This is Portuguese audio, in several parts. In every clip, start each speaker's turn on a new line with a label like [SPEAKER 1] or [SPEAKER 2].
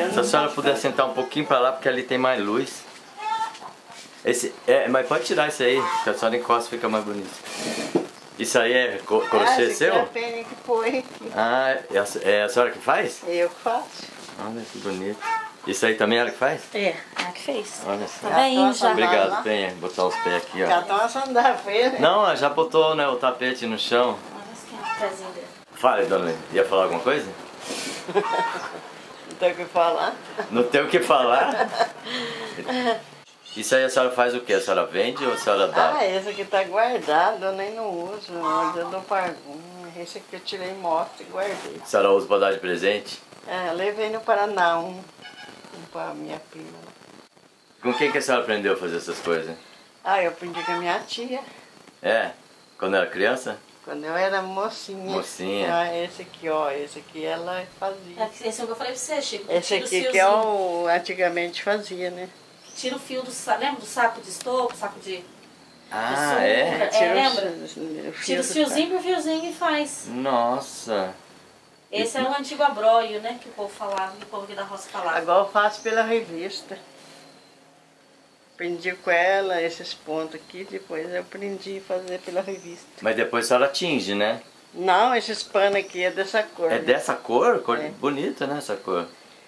[SPEAKER 1] Se a senhora puder sentar um pouquinho pra lá, porque ali tem mais luz. Mas pode tirar isso aí, que a senhora encosta fica mais bonito. Isso aí é crochê seu?
[SPEAKER 2] É a Penha que põe.
[SPEAKER 1] Ah, é a senhora que faz?
[SPEAKER 2] Eu faço.
[SPEAKER 1] Olha que bonito. Isso aí também ela que faz?
[SPEAKER 3] É, ela que fez.
[SPEAKER 1] Olha só.
[SPEAKER 3] Tá bem, já.
[SPEAKER 1] Obrigado, Penha. Vou botar os pés aqui, ó.
[SPEAKER 2] Já estão assando da feira.
[SPEAKER 1] Não, ela já botou, né, o tapete no chão.
[SPEAKER 3] Olha o pezinho dele.
[SPEAKER 1] Fala, dona Lê. Ia falar alguma coisa?
[SPEAKER 2] Não tem o que falar.
[SPEAKER 1] Não tem o que falar? Isso aí a senhora faz o quê? A senhora vende ou a senhora dá?
[SPEAKER 2] Ah, esse aqui tá guardado, eu nem não uso. Eu dou para algum. Esse aqui eu tirei mostra e guardei.
[SPEAKER 1] A senhora usa pra dar de presente?
[SPEAKER 2] É, eu levei no Paraná um pra minha prima.
[SPEAKER 1] Com quem que a senhora aprendeu a fazer essas coisas?
[SPEAKER 2] Ah, eu aprendi com a minha tia.
[SPEAKER 1] É? Quando era criança?
[SPEAKER 2] Quando eu era mocinha.
[SPEAKER 1] Mocinha.
[SPEAKER 2] Ah, esse aqui, ó. Esse aqui ela fazia.
[SPEAKER 3] Esse é o que eu falei pra você, Chico.
[SPEAKER 2] Esse
[SPEAKER 3] Tira
[SPEAKER 2] aqui
[SPEAKER 3] o
[SPEAKER 2] que é
[SPEAKER 3] fiozinho.
[SPEAKER 2] o açúcar fazia, né?
[SPEAKER 3] Tira o fio do saco. Lembra do saco de estopo, saco de...
[SPEAKER 1] Ah,
[SPEAKER 3] açúcar?
[SPEAKER 1] é?
[SPEAKER 3] É, lembra?
[SPEAKER 2] o
[SPEAKER 3] Tira os fiozinho por fiozinho e faz.
[SPEAKER 1] Nossa.
[SPEAKER 3] Esse é o antigo abróio, né? Que o povo falava, que o povo aqui da roça falava.
[SPEAKER 2] Agora eu faço pela revista. Aprendi com ela esses pontos aqui, depois eu aprendi a fazer pela revista.
[SPEAKER 1] Mas depois a senhora tinge, né?
[SPEAKER 2] Não, esses panos aqui é dessa cor.
[SPEAKER 1] É
[SPEAKER 2] né?
[SPEAKER 1] dessa cor? Cor
[SPEAKER 2] É.
[SPEAKER 1] bonita, né, essa cor?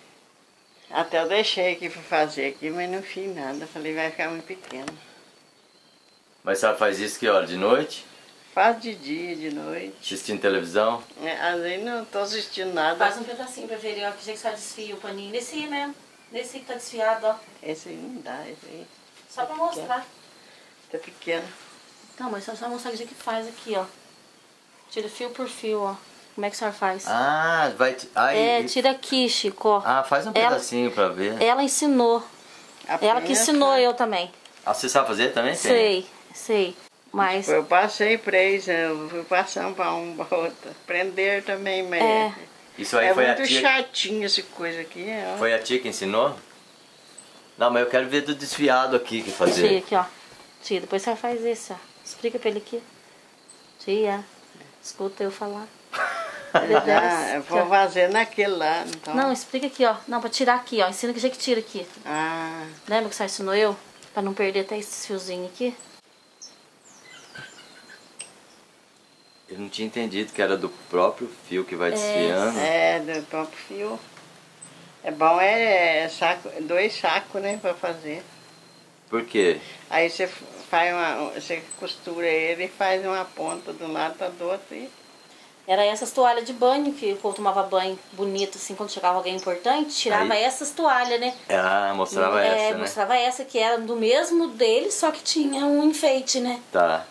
[SPEAKER 2] Até eu deixei aqui para fazer aqui, mas não fiz nada. Falei, vai ficar muito pequeno.
[SPEAKER 1] Mas a senhora faz isso que hora? De noite?
[SPEAKER 2] Faz de dia, de noite.
[SPEAKER 1] Assistindo televisão?
[SPEAKER 2] É, às vezes não estou assistindo nada.
[SPEAKER 3] Faz um pedacinho pra ver, ó, que jeito que só desfia o paninho. Nesse aí mesmo. Nesse aí que tá desfiado, ó.
[SPEAKER 2] Esse aí não dá, esse aí
[SPEAKER 3] Só pra mostrar.
[SPEAKER 2] tá pequeno.
[SPEAKER 3] Então, mas só mostrar o jeito que faz aqui, ó. Tira fio por fio, ó. Como é que a senhora faz?
[SPEAKER 1] Ah, vai... Aí,
[SPEAKER 3] É, tira aqui, Chico, ó.
[SPEAKER 1] Ah, faz um pedacinho pra ver.
[SPEAKER 3] Ela ensinou.
[SPEAKER 2] A
[SPEAKER 3] Ela que
[SPEAKER 2] Penha
[SPEAKER 3] ensinou
[SPEAKER 2] faz.
[SPEAKER 3] eu também.
[SPEAKER 1] Ah, você sabe fazer também?
[SPEAKER 3] Sei. Mas
[SPEAKER 2] Eu passei preso, eu fui passando para um para outro. Prender também, mas
[SPEAKER 3] É.
[SPEAKER 1] Isso aí
[SPEAKER 2] é
[SPEAKER 1] foi a
[SPEAKER 2] muito
[SPEAKER 1] tia...
[SPEAKER 2] chatinho essa coisa aqui. Ó.
[SPEAKER 1] Foi a tia que ensinou? Não, mas eu quero ver do desfiado aqui que
[SPEAKER 3] tia
[SPEAKER 1] fazer.
[SPEAKER 3] aqui, ó. Tia, depois você faz esse, ó. Explica pra ele aqui. Tia, escuta eu falar.
[SPEAKER 2] Já, eu vou fazer naquele lá. Então.
[SPEAKER 3] Não, explica aqui, ó. Não, pra tirar aqui, ó. Ensina que jeito que tira aqui.
[SPEAKER 2] Ah,
[SPEAKER 3] Lembra que você ensinou eu? Pra não perder até esses fiozinhos aqui.
[SPEAKER 1] Eu não tinha entendido que era do próprio fio que vai desfiando.
[SPEAKER 2] é do próprio fio. É bom, saco, 2 sacos, né, para fazer.
[SPEAKER 1] Por quê?
[SPEAKER 2] Aí você você costura ele e faz uma ponta de um lado para do outro e
[SPEAKER 3] Era essas toalhas de banho que o povo tomava banho bonito, assim, quando chegava alguém importante, tirava
[SPEAKER 1] Aí-
[SPEAKER 3] essas toalhas, né?
[SPEAKER 1] Ah, mostrava essa, né?
[SPEAKER 3] Mostrava essa que era do mesmo dele, só que tinha um enfeite, né?
[SPEAKER 1] Tá.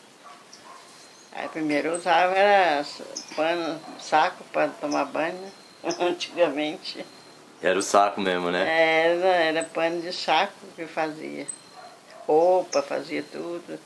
[SPEAKER 2] aí primeiro eu usava era pano, saco para tomar banho, né? Antigamente.
[SPEAKER 1] Era o saco mesmo, né?
[SPEAKER 2] Era pano de saco que fazia. Roupa, fazia tudo.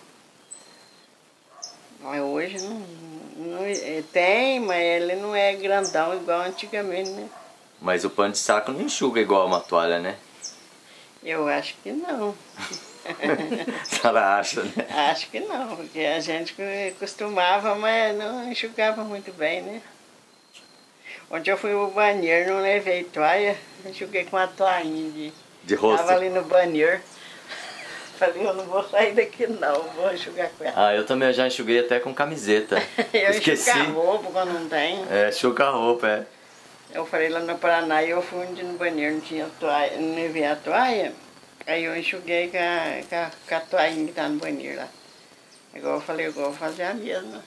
[SPEAKER 2] Mas hoje tem, mas ele não é grandão igual antigamente, né?
[SPEAKER 1] Mas o pano de saco não enxuga igual uma toalha, né?
[SPEAKER 2] Eu acho que não.
[SPEAKER 1] A senhora acha, né?
[SPEAKER 2] Acho que não, porque a gente costumava, mas não enxugava muito bem, né? Ontem eu fui no banheiro, não levei toalha, enxuguei com uma toalhinha
[SPEAKER 1] De rosto.
[SPEAKER 2] Tava ali no banheiro. Falei, eu não vou sair daqui não, vou enxugar com ela.
[SPEAKER 1] Ah, eu também já enxuguei até com camiseta.
[SPEAKER 2] Eu
[SPEAKER 1] Esqueci.
[SPEAKER 2] enxugar roupa quando não tem.
[SPEAKER 1] É, enxuga a roupa, é.
[SPEAKER 2] Eu falei lá no Paraná e eu fui um dia no banheiro, não tinha toalha, não levei a toalha. Aí eu enxuguei com a toalhinha que tá no banheiro lá. Agora eu falei, eu vou fazer a mesma.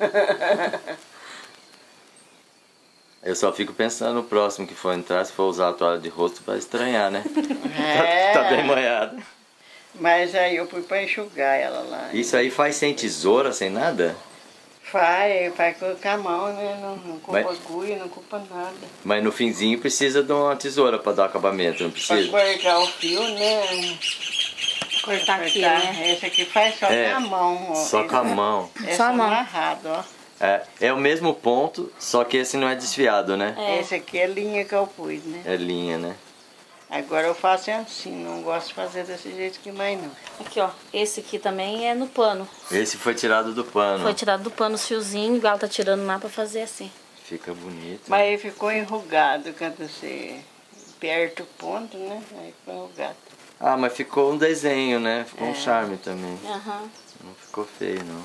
[SPEAKER 1] Eu só fico pensando no próximo que for entrar, se for usar a toalha de rosto, vai estranhar, né?
[SPEAKER 2] É.
[SPEAKER 1] Tá bem molhada.
[SPEAKER 2] Mas aí eu fui pra enxugar ela lá.
[SPEAKER 1] Isso aí faz sem tesoura, sem nada?
[SPEAKER 2] Faz com a mão, né? Não culpa
[SPEAKER 1] Mas-
[SPEAKER 2] agulha, não culpa nada.
[SPEAKER 1] Mas no finzinho precisa de uma tesoura pra dar acabamento, não
[SPEAKER 2] Pra
[SPEAKER 1] precisa?
[SPEAKER 2] cortar o fio, né?
[SPEAKER 3] Cortar aqui, né?
[SPEAKER 2] Esse aqui faz só
[SPEAKER 1] É,
[SPEAKER 2] com a mão, ó.
[SPEAKER 1] Só com a mão.
[SPEAKER 2] É
[SPEAKER 3] Só a
[SPEAKER 2] só
[SPEAKER 3] mão.
[SPEAKER 2] amarrado, ó.
[SPEAKER 1] É o mesmo ponto, só que esse não é desfiado, né?
[SPEAKER 2] Esse aqui é linha que eu pus, né?
[SPEAKER 1] É linha, né?
[SPEAKER 2] Agora eu faço assim, não gosto de fazer desse jeito que mais não.
[SPEAKER 3] Aqui, ó. Esse aqui também é no pano.
[SPEAKER 1] Esse foi tirado do pano.
[SPEAKER 3] Foi tirado do pano os fiozinhos, igual tá tirando lá pra fazer assim.
[SPEAKER 1] Fica bonito.
[SPEAKER 2] Mas aí ficou enrugado quando você perto o ponto, né? Aí foi o gato.
[SPEAKER 1] Ah, mas ficou um desenho, né? Ficou um charme também.
[SPEAKER 3] Aham.
[SPEAKER 1] Não ficou feio, não.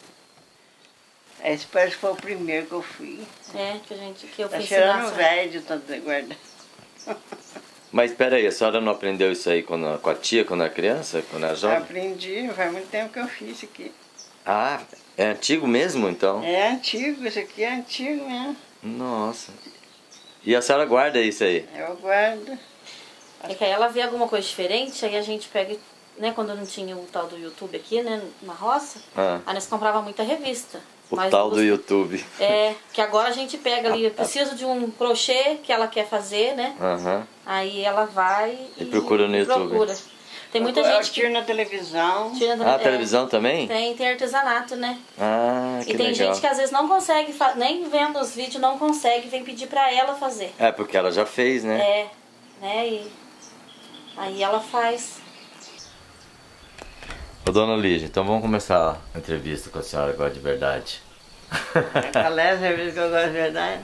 [SPEAKER 2] Esse parece que foi o primeiro que eu fui.
[SPEAKER 3] É, que eu
[SPEAKER 2] Tá
[SPEAKER 3] fui
[SPEAKER 2] cheirando
[SPEAKER 3] ensinar.
[SPEAKER 2] velho de tanto guardar.
[SPEAKER 1] Mas peraí, a senhora não aprendeu isso aí com a tia, quando era criança? Quando era jovem?
[SPEAKER 2] Aprendi, faz muito tempo que eu fiz isso aqui.
[SPEAKER 1] Ah, é antigo mesmo, então?
[SPEAKER 2] É antigo, isso aqui é antigo mesmo.
[SPEAKER 1] Nossa. E a senhora guarda isso aí?
[SPEAKER 2] Eu guardo.
[SPEAKER 3] É que aí ela vê alguma coisa diferente, aí a gente pega, né, quando não tinha o tal do YouTube aqui, né, na roça,
[SPEAKER 1] Ah.
[SPEAKER 3] aí nós comprava muita revista.
[SPEAKER 1] O
[SPEAKER 3] Mas
[SPEAKER 1] tal do
[SPEAKER 3] os-
[SPEAKER 1] YouTube.
[SPEAKER 3] É, que agora a gente pega ali, eu preciso de um crochê que ela quer fazer, né?
[SPEAKER 1] Aham.
[SPEAKER 3] Aí ela vai
[SPEAKER 1] E procura no YouTube.
[SPEAKER 3] procura. Tem muita
[SPEAKER 2] eu
[SPEAKER 3] gente
[SPEAKER 2] tiro
[SPEAKER 3] que
[SPEAKER 2] na televisão.
[SPEAKER 3] tira da-
[SPEAKER 1] Ah, televisão também?
[SPEAKER 3] tem artesanato, né?
[SPEAKER 1] Ah, que
[SPEAKER 3] E tem
[SPEAKER 1] legal.
[SPEAKER 3] gente que às vezes não consegue, nem vendo os vídeos, não consegue, vem pedir pra ela fazer.
[SPEAKER 1] É, porque ela já fez, né?
[SPEAKER 3] É, né? E aí ela faz.
[SPEAKER 1] Ô, dona Lígia, então vamos começar a entrevista com a senhora agora de verdade.
[SPEAKER 2] Qual é a cerveja que eu gosto de verdade?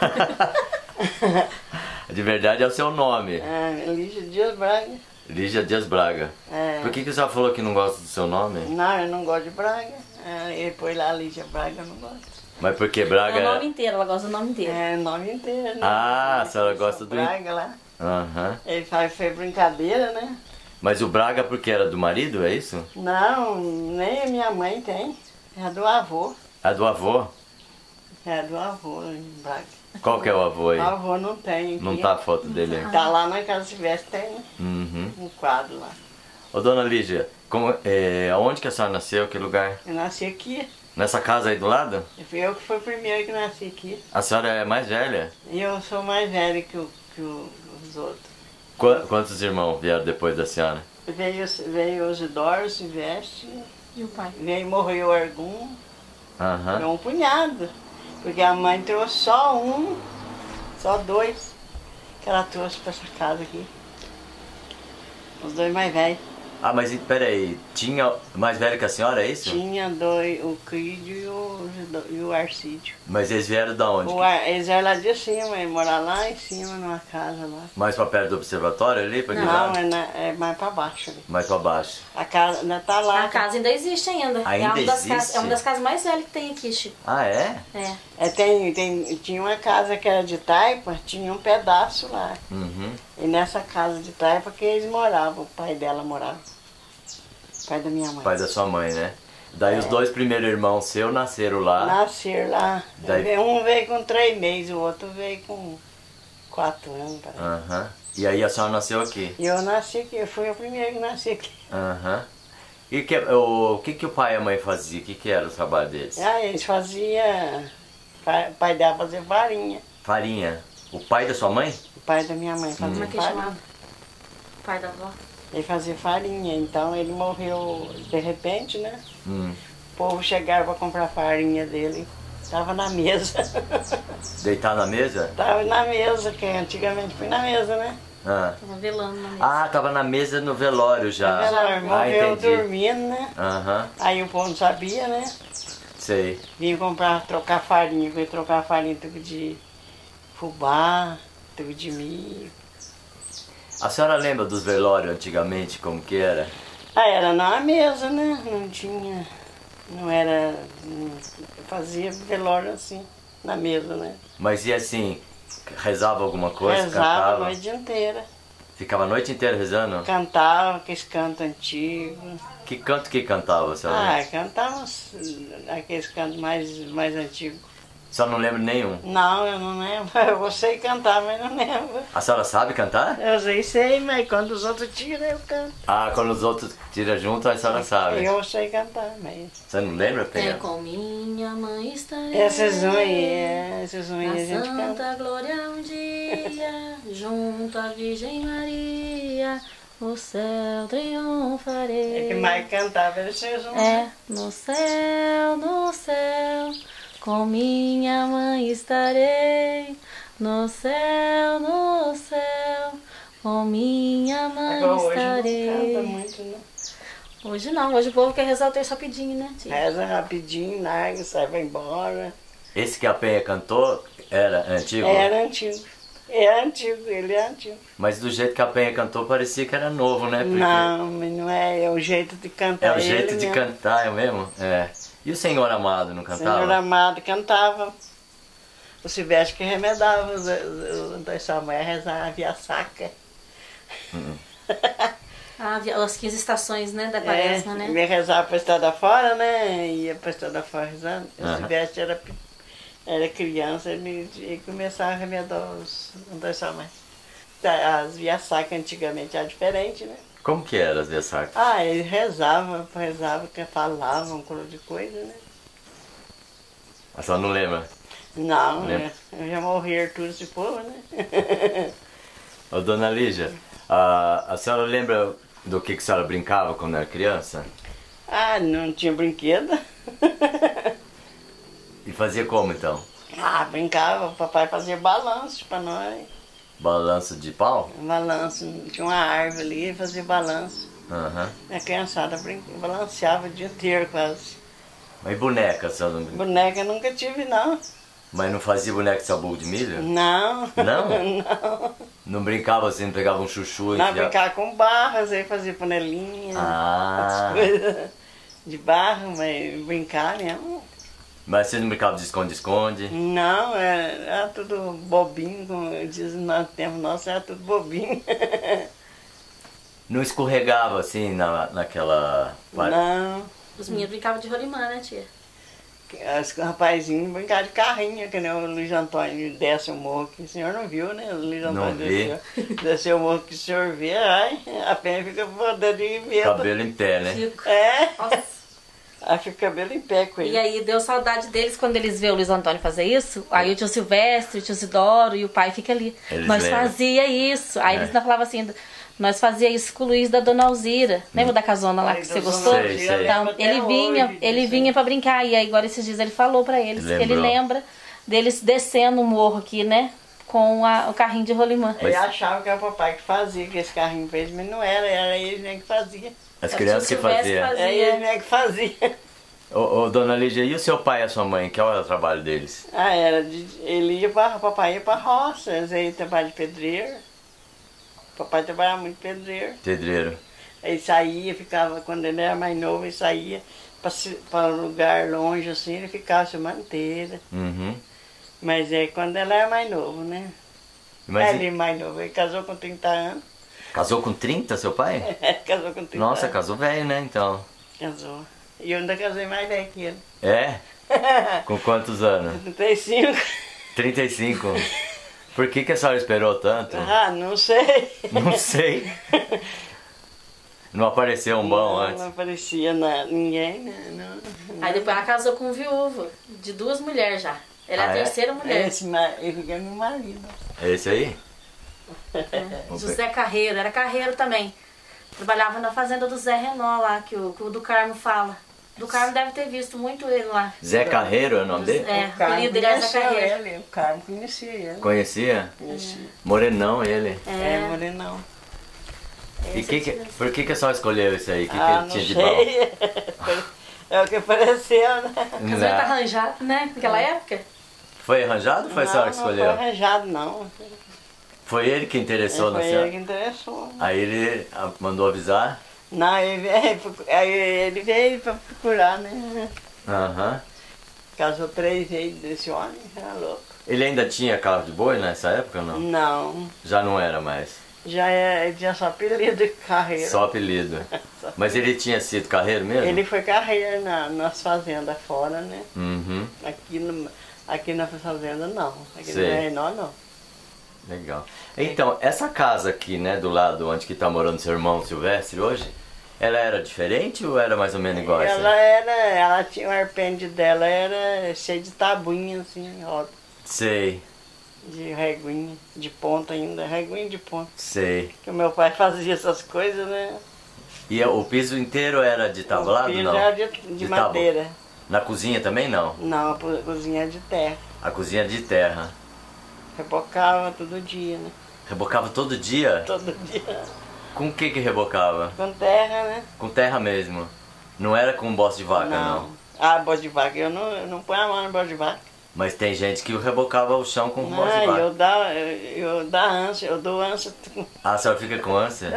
[SPEAKER 1] De verdade é o seu nome,
[SPEAKER 2] Lígia Dias Braga.
[SPEAKER 1] Lígia Dias Braga.
[SPEAKER 2] É.
[SPEAKER 1] Por que a senhora falou que não gosta do seu nome?
[SPEAKER 2] Não, eu não gosto de Braga. Ele põe lá Lígia Braga, eu não gosto.
[SPEAKER 1] Mas porque
[SPEAKER 3] É
[SPEAKER 1] Braga...
[SPEAKER 3] o nome inteiro, ela gosta do nome inteiro.
[SPEAKER 2] É o nome inteiro, né?
[SPEAKER 1] Ah, a senhora gosta do...
[SPEAKER 2] Braga lá.
[SPEAKER 1] Aham.
[SPEAKER 2] Ele fez brincadeira, né?
[SPEAKER 1] Mas o Braga porque era do marido, é isso?
[SPEAKER 2] Não, nem a minha mãe tem. É do avô.
[SPEAKER 1] É do avô?
[SPEAKER 2] É do avô, Braga.
[SPEAKER 1] Qual que é o avô aí?
[SPEAKER 2] O avô não tem.
[SPEAKER 1] Não
[SPEAKER 2] aqui.
[SPEAKER 1] tá a foto dele aí.
[SPEAKER 2] Tá lá na Casa Silvestre, tem
[SPEAKER 1] Uhum.
[SPEAKER 2] um quadro lá.
[SPEAKER 1] Ô, dona Lígia, aonde que a senhora nasceu? Que lugar?
[SPEAKER 2] Eu nasci aqui.
[SPEAKER 1] Nessa casa aí do lado?
[SPEAKER 2] Fui eu que fui o primeiro que nasci aqui.
[SPEAKER 1] A senhora é mais velha?
[SPEAKER 2] E eu sou mais velha que os outros.
[SPEAKER 1] Quantos irmãos vieram depois da senhora?
[SPEAKER 2] Veio os Isidoro, Silvestre,
[SPEAKER 3] E o pai?
[SPEAKER 2] morreu algum,
[SPEAKER 1] Aham.
[SPEAKER 2] foi um punhado. Porque a mãe trouxe só dois, que ela trouxe para essa casa aqui. Os dois mais velhos.
[SPEAKER 1] Ah, mas peraí, tinha mais velho que a senhora, é isso?
[SPEAKER 2] Tinha dois, o Crídio e o Arcídio.
[SPEAKER 1] Mas eles vieram da onde?
[SPEAKER 2] Eles eram lá de cima, eles moravam lá em cima, numa casa lá.
[SPEAKER 1] Mais pra perto do observatório ali? Pra aquele
[SPEAKER 2] Não,
[SPEAKER 1] lado?
[SPEAKER 2] é mais para baixo ali.
[SPEAKER 1] Mais pra baixo.
[SPEAKER 2] A casa ainda tá lá.
[SPEAKER 3] A casa ainda existe ainda.
[SPEAKER 1] Ainda
[SPEAKER 3] é uma das
[SPEAKER 1] existe?
[SPEAKER 3] casas, é uma das casas mais velhas que tem aqui, Chico.
[SPEAKER 1] Ah, é?
[SPEAKER 3] É.
[SPEAKER 2] Tinha uma casa que era de taipa, tinha um pedaço lá.
[SPEAKER 1] Uhum.
[SPEAKER 2] E nessa casa de taipa que eles moravam, o pai dela morava. O pai da minha mãe.
[SPEAKER 1] Pai da sua mãe, né? Daí os dois primeiros irmãos seus nasceram lá.
[SPEAKER 2] Nasceram lá.
[SPEAKER 1] Daí-
[SPEAKER 2] Um veio com 3 meses, o outro veio com 4 anos. Parece.
[SPEAKER 1] Aham. E aí a senhora nasceu aqui.
[SPEAKER 2] E eu nasci aqui, eu fui o primeiro que nasci aqui.
[SPEAKER 1] Aham. E o que o pai e a mãe faziam? O que era o trabalho deles?
[SPEAKER 2] Eles faziam. O pai dela fazia farinha.
[SPEAKER 1] Farinha. O pai da sua mãe?
[SPEAKER 2] O pai da minha mãe
[SPEAKER 3] Como
[SPEAKER 2] fazia
[SPEAKER 3] é que
[SPEAKER 2] farinha.
[SPEAKER 3] chamava? O pai da avó.
[SPEAKER 2] Ele fazia farinha, então ele morreu de repente, né?
[SPEAKER 1] Hum.
[SPEAKER 2] O povo chegava para comprar farinha dele, estava na mesa.
[SPEAKER 1] Deitar na mesa?
[SPEAKER 2] Estava na mesa, que antigamente foi na mesa, né?
[SPEAKER 1] Ah.
[SPEAKER 3] Tava velando na mesa.
[SPEAKER 1] Ah, tava na mesa no velório já.
[SPEAKER 2] Ela morreu
[SPEAKER 1] entendi.
[SPEAKER 2] dormindo, né?
[SPEAKER 1] Aham,
[SPEAKER 2] Aí o povo não sabia, né?
[SPEAKER 1] sei.
[SPEAKER 2] Vinha trocar farinha, veio trocar farinha, tudo de fubá, tudo de milho.
[SPEAKER 1] A senhora lembra dos velórios antigamente, como que era?
[SPEAKER 2] Ah, era na mesa, né? Não tinha, não era, fazia velório assim, na mesa, né?
[SPEAKER 1] Mas e assim, rezava alguma coisa,
[SPEAKER 2] Rezava a
[SPEAKER 1] cantava?
[SPEAKER 2] noite inteira.
[SPEAKER 1] Ficava a noite inteira rezando?
[SPEAKER 2] Cantava aqueles cantos antigos.
[SPEAKER 1] Que canto que cantava, a senhora?
[SPEAKER 2] Ah, cantava aqueles cantos mais antigos.
[SPEAKER 1] A senhora não lembra nenhum?
[SPEAKER 2] Não, eu não lembro. Eu sei cantar, mas não lembro.
[SPEAKER 1] A senhora sabe cantar?
[SPEAKER 2] Eu sei, mas quando os outros tiram, eu canto.
[SPEAKER 1] Ah, quando os outros tiram junto, a senhora sabe.
[SPEAKER 2] Eu sei cantar, mas...
[SPEAKER 1] Você não lembra,
[SPEAKER 3] É
[SPEAKER 1] Penha?
[SPEAKER 3] com minha mãe estarei.
[SPEAKER 2] Essas unhas a
[SPEAKER 3] Na
[SPEAKER 2] gente canta.
[SPEAKER 3] Santa Glória um dia, junto à Virgem Maria, o céu triunfarei.
[SPEAKER 2] É que mais cantava era essas unhas.
[SPEAKER 3] É, no céu, com minha mãe estarei. No céu, com minha mãe
[SPEAKER 2] Agora hoje não
[SPEAKER 3] estarei.
[SPEAKER 2] canta muito, né?
[SPEAKER 3] Hoje não, hoje o povo quer rezar o terço rapidinho, né, tia?
[SPEAKER 2] Reza rapidinho, larga, sai, vai embora.
[SPEAKER 1] Esse que a Penha cantou era antigo?
[SPEAKER 2] Era antigo. É antigo, ele é antigo.
[SPEAKER 1] Mas do jeito que a Penha cantou, parecia que era novo, né? Porque
[SPEAKER 2] Não, mas não é, é o jeito de cantar.
[SPEAKER 1] é o jeito
[SPEAKER 2] ele
[SPEAKER 1] de
[SPEAKER 2] mesmo.
[SPEAKER 1] cantar, é mesmo? É. E o Senhor Amado não cantava?
[SPEAKER 2] Senhor Amado cantava. O Silvestre que remedava, os sua mãe rezava a via sacra.
[SPEAKER 3] As 15 estações, né, da quaresma, né?
[SPEAKER 2] Ia rezar pra estrada fora, né? Ia pra estrada fora rezando. O Silvestre era criança, ele começava a remedar os sua mãe. As via sacra antigamente era diferente, né?
[SPEAKER 1] Como que era as Vessacas?
[SPEAKER 2] Ah, ele rezava, que falavam, um coro de coisa, né?
[SPEAKER 1] A senhora não lembra?
[SPEAKER 2] Não,
[SPEAKER 1] Lembra?
[SPEAKER 2] eu já morri tudo esse povo, né?
[SPEAKER 1] Ô, dona Lígia, a senhora lembra do que a senhora brincava quando era criança?
[SPEAKER 2] Ah, não tinha brinquedo.
[SPEAKER 1] E fazia como então?
[SPEAKER 2] Ah, brincava, o papai fazia balanço pra nós.
[SPEAKER 1] Balanço de pau?
[SPEAKER 2] Balanço, tinha uma árvore ali e fazia balanço.
[SPEAKER 1] Aham.
[SPEAKER 2] A criançada balanceava o dia inteiro quase.
[SPEAKER 1] Mas e boneca, a senhora não...
[SPEAKER 2] Boneca eu nunca tive, não.
[SPEAKER 1] Mas não fazia boneca de sabugo de milho?
[SPEAKER 2] Não.
[SPEAKER 1] Não?
[SPEAKER 2] Não.
[SPEAKER 1] Não brincava assim, não pegava um chuchu e
[SPEAKER 2] Não,
[SPEAKER 1] enfiava-
[SPEAKER 2] brincava com barras, aí fazia panelinha,
[SPEAKER 1] Ah.
[SPEAKER 2] outras coisas de barro, mas brincar mesmo.
[SPEAKER 1] Mas você não brincava de esconde-esconde?
[SPEAKER 2] Não, era tudo bobinho, como diz no tempo nosso, era tudo bobinho.
[SPEAKER 1] Não escorregava assim naquela...
[SPEAKER 2] Não.
[SPEAKER 3] Os meninos brincavam de rolimã, né, tia?
[SPEAKER 2] Os rapazinhos brincavam de carrinho, que nem o Luiz Antônio desce o morro, que o senhor não viu, né? O Luiz
[SPEAKER 1] Não
[SPEAKER 2] Antônio
[SPEAKER 1] vi.
[SPEAKER 2] desceu o morro que o senhor vê, ai, a pena fica podendo de medo.
[SPEAKER 1] Cabelo em pé, né?
[SPEAKER 3] Fico.
[SPEAKER 2] É,
[SPEAKER 3] Nossa.
[SPEAKER 2] aí fica o cabelo em pé com ele.
[SPEAKER 3] E aí deu saudade deles quando eles vê o Luiz Antônio fazer isso. Aí o tio Silvestre, o tio Isidoro e o pai fica ali.
[SPEAKER 1] Eles
[SPEAKER 3] Nós
[SPEAKER 1] lembram.
[SPEAKER 3] fazia isso. Aí eles ainda falavam assim, nós fazia isso com o Luiz da Dona Alzira. Lembra da casona lá que você gostou?
[SPEAKER 1] Sei, sei.
[SPEAKER 3] Então, ele vinha pra brincar. E aí agora esses dias ele falou pra eles que ele
[SPEAKER 1] Lembrou.
[SPEAKER 3] lembra deles descendo o morro aqui, né? Com o carrinho de rolimã.
[SPEAKER 2] Ele achava que era o papai que fazia, que esse carrinho fez, mas não era, era ele mesmo que fazia.
[SPEAKER 1] As
[SPEAKER 3] Era o
[SPEAKER 1] crianças
[SPEAKER 3] tio
[SPEAKER 1] que
[SPEAKER 3] Silvestre
[SPEAKER 1] faziam.
[SPEAKER 3] fazia.
[SPEAKER 2] É ele mesmo que fazia.
[SPEAKER 1] Ô, dona Lígia, e o seu pai e a sua mãe? Que era o trabalho deles?
[SPEAKER 2] Ah, ele ia o papai ia pra roça, eles aí trabalhava de pedreiro. O papai trabalhava muito pedreiro.
[SPEAKER 1] Pedreiro.
[SPEAKER 2] Aí saía, ficava, quando ele era mais novo, ele saía para um lugar longe assim, ele ficava a semana inteira.
[SPEAKER 1] Uhum.
[SPEAKER 2] Mas é quando ele era mais novo, né?
[SPEAKER 1] Mas
[SPEAKER 2] Ele mais novo, ele casou com 30 anos.
[SPEAKER 1] casou com 30, seu pai?
[SPEAKER 2] Casou com 30
[SPEAKER 1] Nossa,
[SPEAKER 2] anos.
[SPEAKER 1] casou velho, né, então?
[SPEAKER 2] Casou. E eu ainda casei mais velho que ele.
[SPEAKER 1] É? Com quantos anos?
[SPEAKER 2] 35.
[SPEAKER 1] 35. Por que a senhora esperou tanto?
[SPEAKER 2] Ah, não sei.
[SPEAKER 1] Não sei. Não apareceu um bom
[SPEAKER 2] Não,
[SPEAKER 1] antes?
[SPEAKER 2] não aparecia ninguém, né? Não.
[SPEAKER 3] Aí depois ela casou com um viúvo, de 2 mulheres já. Ela é
[SPEAKER 1] Ah,
[SPEAKER 3] a
[SPEAKER 1] é?
[SPEAKER 3] terceira mulher.
[SPEAKER 2] Ele fica meu marido.
[SPEAKER 1] É esse aí?
[SPEAKER 3] José Carreiro, era carreiro também. Trabalhava na fazenda do Zé Renó lá, que o do Carmo fala. Do Carmo deve ter visto muito ele lá.
[SPEAKER 1] Zé Carreiro é o nome dele?
[SPEAKER 3] É,
[SPEAKER 2] O
[SPEAKER 3] o
[SPEAKER 2] Carmo
[SPEAKER 3] apelido dele era Zé
[SPEAKER 2] conheceu
[SPEAKER 3] Carreiro.
[SPEAKER 2] ele, o Carmo conhecia ele.
[SPEAKER 1] Conhecia?
[SPEAKER 2] Conhecia.
[SPEAKER 1] Morenão ele.
[SPEAKER 2] É, morenão.
[SPEAKER 1] E por que a senhora escolheu esse aí? O que
[SPEAKER 2] Ah,
[SPEAKER 1] ele
[SPEAKER 2] não
[SPEAKER 1] tinha de bom?
[SPEAKER 2] sei. É o que apareceu, né?
[SPEAKER 3] Casamento
[SPEAKER 1] Não.
[SPEAKER 3] arranjado, né? Naquela época.
[SPEAKER 1] Foi arranjado ou foi a senhora que
[SPEAKER 2] Não, não
[SPEAKER 1] escolheu?
[SPEAKER 2] foi arranjado, não.
[SPEAKER 1] Foi ele que interessou na
[SPEAKER 2] Foi
[SPEAKER 1] senhora?
[SPEAKER 2] ele que interessou.
[SPEAKER 1] Aí ele mandou avisar?
[SPEAKER 2] Não, ele veio pra procurar, né?
[SPEAKER 1] Aham.
[SPEAKER 2] Casou 3 vezes desse homem, era louco.
[SPEAKER 1] Ele ainda tinha carro de boi nessa época ou não?
[SPEAKER 2] Não,
[SPEAKER 1] Já não era mais.
[SPEAKER 2] ele tinha só apelido de carreira.
[SPEAKER 1] Só apelido. Mas ele tinha sido carreiro mesmo?
[SPEAKER 2] Ele foi carreira nas fazendas fora, né?
[SPEAKER 1] Uhum.
[SPEAKER 2] Aqui na fazenda não. Aqui
[SPEAKER 1] Sei.
[SPEAKER 2] no Renó não.
[SPEAKER 1] Legal. Então, essa casa aqui, né, do lado onde que tá morando seu irmão Silvestre hoje, ela era diferente ou era mais ou menos igual essa?
[SPEAKER 2] Ela tinha o arpende dela, era cheio de tabuinha assim, ó,
[SPEAKER 1] Sei,
[SPEAKER 2] de reguinha, de ponta ainda, reguinha de ponta.
[SPEAKER 1] sei.
[SPEAKER 2] Que o meu pai fazia essas coisas, né?
[SPEAKER 1] E o piso inteiro era de tablado,
[SPEAKER 2] O piso
[SPEAKER 1] não?
[SPEAKER 2] era de
[SPEAKER 1] tábua.
[SPEAKER 2] madeira.
[SPEAKER 1] Na cozinha também não?
[SPEAKER 2] Não, a cozinha era de terra.
[SPEAKER 1] A cozinha de terra.
[SPEAKER 2] Rebocava todo dia, né?
[SPEAKER 1] Rebocava todo dia?
[SPEAKER 2] Todo dia.
[SPEAKER 1] Com o que rebocava?
[SPEAKER 2] Com terra, né?
[SPEAKER 1] Com terra mesmo. Não era com bosta de vaca, não.
[SPEAKER 2] Ah, bosta de vaca. Eu não ponho a mão no bosta de vaca.
[SPEAKER 1] Mas tem gente que rebocava o chão com voz de
[SPEAKER 2] Não,
[SPEAKER 1] vaca.
[SPEAKER 2] eu dou ânsia,
[SPEAKER 1] Ah, a senhora fica com ânsia?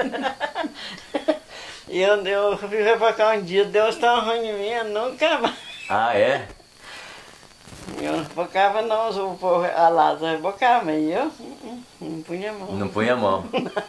[SPEAKER 2] E eu fui rebocar um dia, Deus tão ruim em mim, eu nunca mais.
[SPEAKER 1] Ah, é?
[SPEAKER 2] Eu não rebocava não, o povo, a Lázaro rebocava, mas eu não punha a mão.
[SPEAKER 1] Não punha a mão.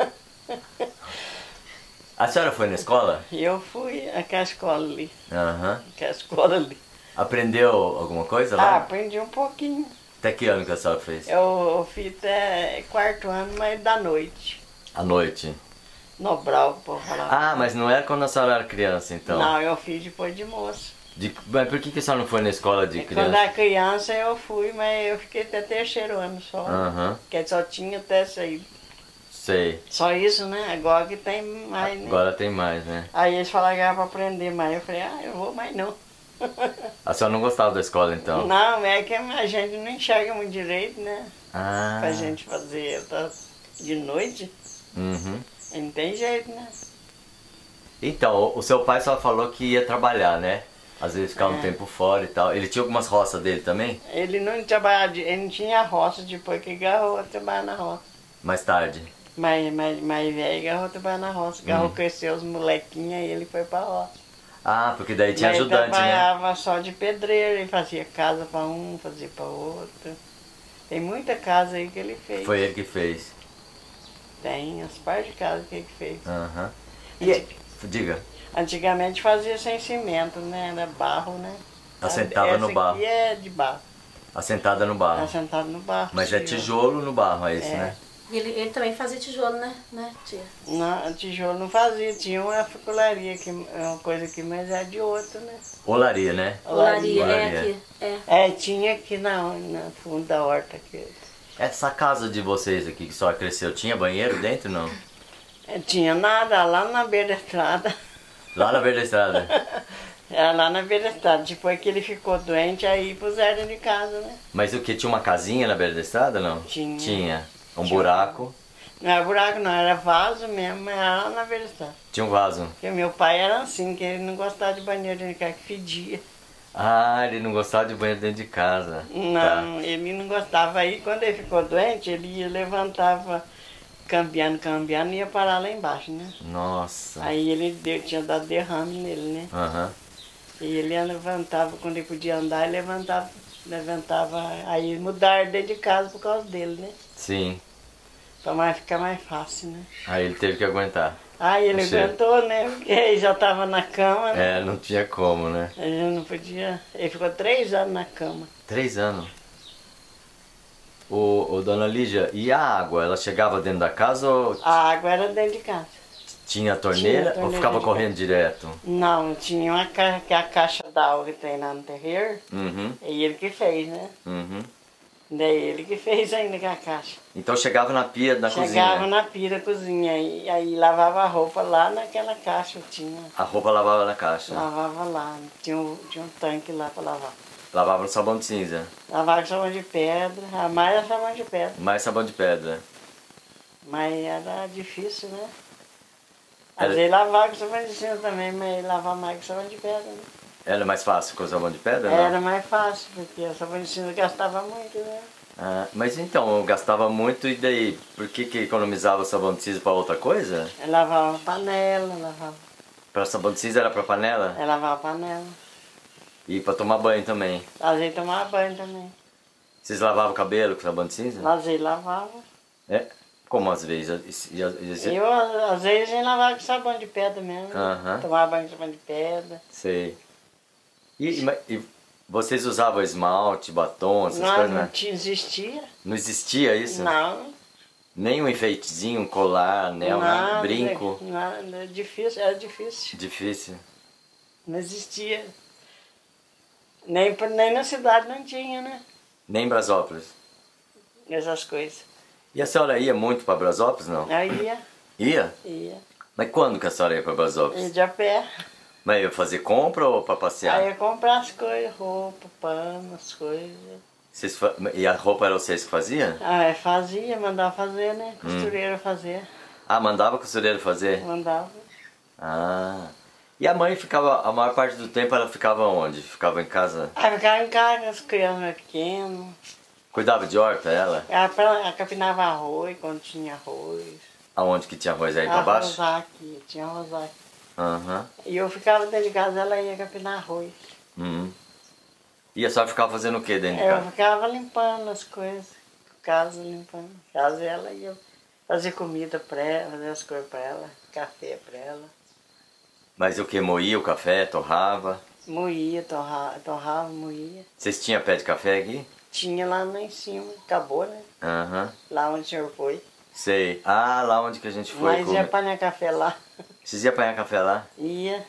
[SPEAKER 1] A senhora foi na escola?
[SPEAKER 2] Eu fui àquela escola ali,
[SPEAKER 1] Aham.
[SPEAKER 2] aquela escola ali.
[SPEAKER 1] Aprendeu alguma coisa
[SPEAKER 2] Ah,
[SPEAKER 1] lá?
[SPEAKER 2] aprendi um pouquinho.
[SPEAKER 1] Até que ano que a senhora fez?
[SPEAKER 2] Eu fiz até quarto ano, mas da noite.
[SPEAKER 1] À noite.
[SPEAKER 2] No Brau, por falar.
[SPEAKER 1] Ah, mas não era quando a senhora era criança, então?
[SPEAKER 2] Não, eu fiz depois de moça.
[SPEAKER 1] Mas por que a senhora não foi na escola de
[SPEAKER 2] Quando
[SPEAKER 1] criança?
[SPEAKER 2] era criança eu fui, mas eu fiquei até terceiro ano só.
[SPEAKER 1] Aham,
[SPEAKER 2] Porque só tinha até saído.
[SPEAKER 1] sei.
[SPEAKER 2] Só isso, né? Agora que tem mais, né?
[SPEAKER 1] Agora tem mais, né?
[SPEAKER 2] Aí eles falaram que era pra aprender mais. Eu falei, eu vou mais não.
[SPEAKER 1] A senhora não gostava da escola, então?
[SPEAKER 2] Não, é que a gente não enxerga muito direito, né?
[SPEAKER 1] Ah.
[SPEAKER 2] Pra gente fazer de noite,
[SPEAKER 1] Uhum.
[SPEAKER 2] não tem jeito, né?
[SPEAKER 1] Então, o seu pai só falou que ia trabalhar, né? Às vezes ficava um
[SPEAKER 2] É.
[SPEAKER 1] tempo fora e tal. Ele tinha algumas roças dele também?
[SPEAKER 2] Ele não trabalhava, ele não tinha roça depois que agarrou a trabalhar na roça.
[SPEAKER 1] Mais tarde.
[SPEAKER 2] Mais velho, agarrou a trabalhar na roça. Agarrou, cresceu os molequinhos e ele foi pra roça.
[SPEAKER 1] Ah, porque daí tinha
[SPEAKER 2] Mas ele
[SPEAKER 1] ajudante, né?
[SPEAKER 2] trabalhava só de pedreiro, ele fazia casa pra um, fazia pra outro. Tem muita casa aí que ele fez.
[SPEAKER 1] Foi ele que fez.
[SPEAKER 2] Tem as partes de casa que ele fez.
[SPEAKER 1] Aham. E, diga.
[SPEAKER 2] Antigamente fazia sem cimento, né? Era barro, né?
[SPEAKER 1] Assentava no barro.
[SPEAKER 2] Essa aqui é de barro.
[SPEAKER 1] Assentada no barro.
[SPEAKER 2] Assentado no barro.
[SPEAKER 1] Mas é tijolo no barro, é isso,
[SPEAKER 2] É.
[SPEAKER 1] né?
[SPEAKER 3] Ele também fazia tijolo, né, tia?
[SPEAKER 2] Não, tijolo não fazia, tinha uma facularia, que é uma coisa aqui, mas é de outra, né?
[SPEAKER 1] Olaria, né?
[SPEAKER 3] Olaria,
[SPEAKER 1] Olaria.
[SPEAKER 3] aqui. É.
[SPEAKER 2] É, tinha aqui no fundo da horta aqui.
[SPEAKER 1] Essa casa de vocês aqui que só cresceu, tinha banheiro dentro, não?
[SPEAKER 2] Tinha nada lá na beira da estrada.
[SPEAKER 1] Lá na beira da estrada.
[SPEAKER 2] Era lá na beira da estrada. Depois que ele ficou doente, aí puseram dentro de casa, né?
[SPEAKER 1] Mas o que? Tinha uma casinha na beira da estrada, não?
[SPEAKER 2] Tinha.
[SPEAKER 1] Tinha. Um
[SPEAKER 2] Tinha.
[SPEAKER 1] buraco.
[SPEAKER 2] Não era buraco não, era vaso mesmo, mas era lá na beira da estrada.
[SPEAKER 1] Tinha um vaso.
[SPEAKER 2] Porque meu pai era assim, que ele não gostava de banheiro dentro de casa, que fedia.
[SPEAKER 1] Ah, ele não gostava de banheiro dentro de casa. Tá.
[SPEAKER 2] Não, ele não gostava. Aí quando ele ficou doente, ele ia, levantava, cambiando, e ia parar lá embaixo, né?
[SPEAKER 1] Nossa.
[SPEAKER 2] Aí ele tinha dado derrame nele, né?
[SPEAKER 1] Aham.
[SPEAKER 2] E ele levantava, quando ele podia andar, ele levantava, aí mudaram dentro de casa por causa dele, né?
[SPEAKER 1] Sim.
[SPEAKER 2] Pra ficar mais fácil, né?
[SPEAKER 1] Aí ele teve que aguentar.
[SPEAKER 2] Aí ele
[SPEAKER 1] O cheiro.
[SPEAKER 2] aguentou, né? Porque ele já tava na cama, né?
[SPEAKER 1] É, não tinha como, né?
[SPEAKER 2] Ele não podia. Ele ficou 3 anos na cama.
[SPEAKER 1] 3 anos. Ô, dona Lígia, e a água? Ela chegava dentro da casa ou
[SPEAKER 2] A água era dentro de casa.
[SPEAKER 1] tinha torneira,
[SPEAKER 2] torneira
[SPEAKER 1] ou ficava
[SPEAKER 2] de
[SPEAKER 1] correndo direto?
[SPEAKER 2] Não, tinha que a caixa d'água que tem lá no terreiro.
[SPEAKER 1] Uhum,
[SPEAKER 2] E ele que fez, né?
[SPEAKER 1] uhum.
[SPEAKER 2] Daí ele que fez ainda com a caixa.
[SPEAKER 1] Então chegava na pia da
[SPEAKER 2] Chegava
[SPEAKER 1] cozinha.
[SPEAKER 2] na pia da cozinha e aí lavava a roupa lá naquela caixa. Tinha.
[SPEAKER 1] A roupa lavava na caixa.
[SPEAKER 2] Lavava lá. Tinha um tanque lá pra lavar.
[SPEAKER 1] Lavava no sabão de cinza.
[SPEAKER 2] Lavava com sabão de pedra. A mais era sabão de pedra.
[SPEAKER 1] Mais sabão de pedra.
[SPEAKER 2] Mas era difícil, né?
[SPEAKER 1] Era-
[SPEAKER 2] Às vezes lavava com sabão de cinza também, mas lavava mais com sabão de pedra, né?
[SPEAKER 1] Era mais fácil com o sabão de pedra? Não?
[SPEAKER 2] Era mais fácil, porque o sabão de cinza gastava muito, né?
[SPEAKER 1] Ah, mas então, eu gastava muito e daí? Por que economizava o sabão de cinza para outra coisa?
[SPEAKER 2] Eu lavava panela,
[SPEAKER 1] Para sabão de cinza era para panela?
[SPEAKER 2] lavava panela.
[SPEAKER 1] E para tomar banho também.
[SPEAKER 2] Às vezes tomava banho também.
[SPEAKER 1] Vocês lavavam o cabelo com sabão de cinza?
[SPEAKER 2] Às vezes lavava.
[SPEAKER 1] É? Como às vezes?
[SPEAKER 2] Eu, às vezes, eu lavava com sabão de pedra mesmo.
[SPEAKER 1] Aham.
[SPEAKER 2] Tomava banho com sabão de pedra.
[SPEAKER 1] Sei. E vocês usavam esmalte, batom, essas
[SPEAKER 2] Não,
[SPEAKER 1] coisas,
[SPEAKER 2] não
[SPEAKER 1] né?
[SPEAKER 2] tinha, existia.
[SPEAKER 1] Não existia isso?
[SPEAKER 2] Não.
[SPEAKER 1] Nem um enfeitezinho, um colar, anel, nada, brinco.
[SPEAKER 2] Nada, difícil, era difícil.
[SPEAKER 1] Difícil.
[SPEAKER 2] Não existia. Nem na cidade não tinha, né?
[SPEAKER 1] Nem em Brasópolis.
[SPEAKER 2] Essas coisas.
[SPEAKER 1] E a senhora ia muito para Brasópolis, não?
[SPEAKER 2] Aí
[SPEAKER 1] Ia?
[SPEAKER 2] ia.
[SPEAKER 1] Mas quando que a senhora ia para Brasópolis?
[SPEAKER 2] Ia de a pé.
[SPEAKER 1] Mas ia fazer compra ou para passear?
[SPEAKER 2] Aí ia comprar as coisas, roupa, pano, as coisas.
[SPEAKER 1] E a roupa era vocês que faziam?
[SPEAKER 2] Ah, fazia, mandava fazer, né? Costureira fazer.
[SPEAKER 1] Ah, mandava o costureiro fazer?
[SPEAKER 2] Mandava.
[SPEAKER 1] Ah. E a mãe ficava, a maior parte do tempo ela ficava onde? Ficava em casa?
[SPEAKER 2] Aí ficava em casa, as crianças pequenas.
[SPEAKER 1] Cuidava de horta ela?
[SPEAKER 2] Ela capinava arroz quando tinha arroz.
[SPEAKER 1] Aonde que tinha arroz aí pra baixo?
[SPEAKER 2] Aqui, tinha arroz aqui.
[SPEAKER 1] Aham.
[SPEAKER 2] E eu ficava dentro de casa, ela ia capinar arroz.
[SPEAKER 1] Uhum. E a senhora ficava fazendo o que dentro de
[SPEAKER 2] Eu
[SPEAKER 1] casa?
[SPEAKER 2] ficava limpando as coisas, casa limpando. Casa ela ia fazer comida pra ela, fazer as coisas pra ela, café pra ela.
[SPEAKER 1] Mas o que? Moía o café, torrava?
[SPEAKER 2] Moía, torrava, moía.
[SPEAKER 1] Vocês tinham pé de café aqui?
[SPEAKER 2] Tinha lá em cima, acabou, né?
[SPEAKER 1] Aham.
[SPEAKER 2] Lá onde o senhor foi.
[SPEAKER 1] Sei. Ah, lá onde que a gente foi
[SPEAKER 2] Mas ia apanhar café lá.
[SPEAKER 1] Vocês iam apanhar café lá?
[SPEAKER 2] Ia.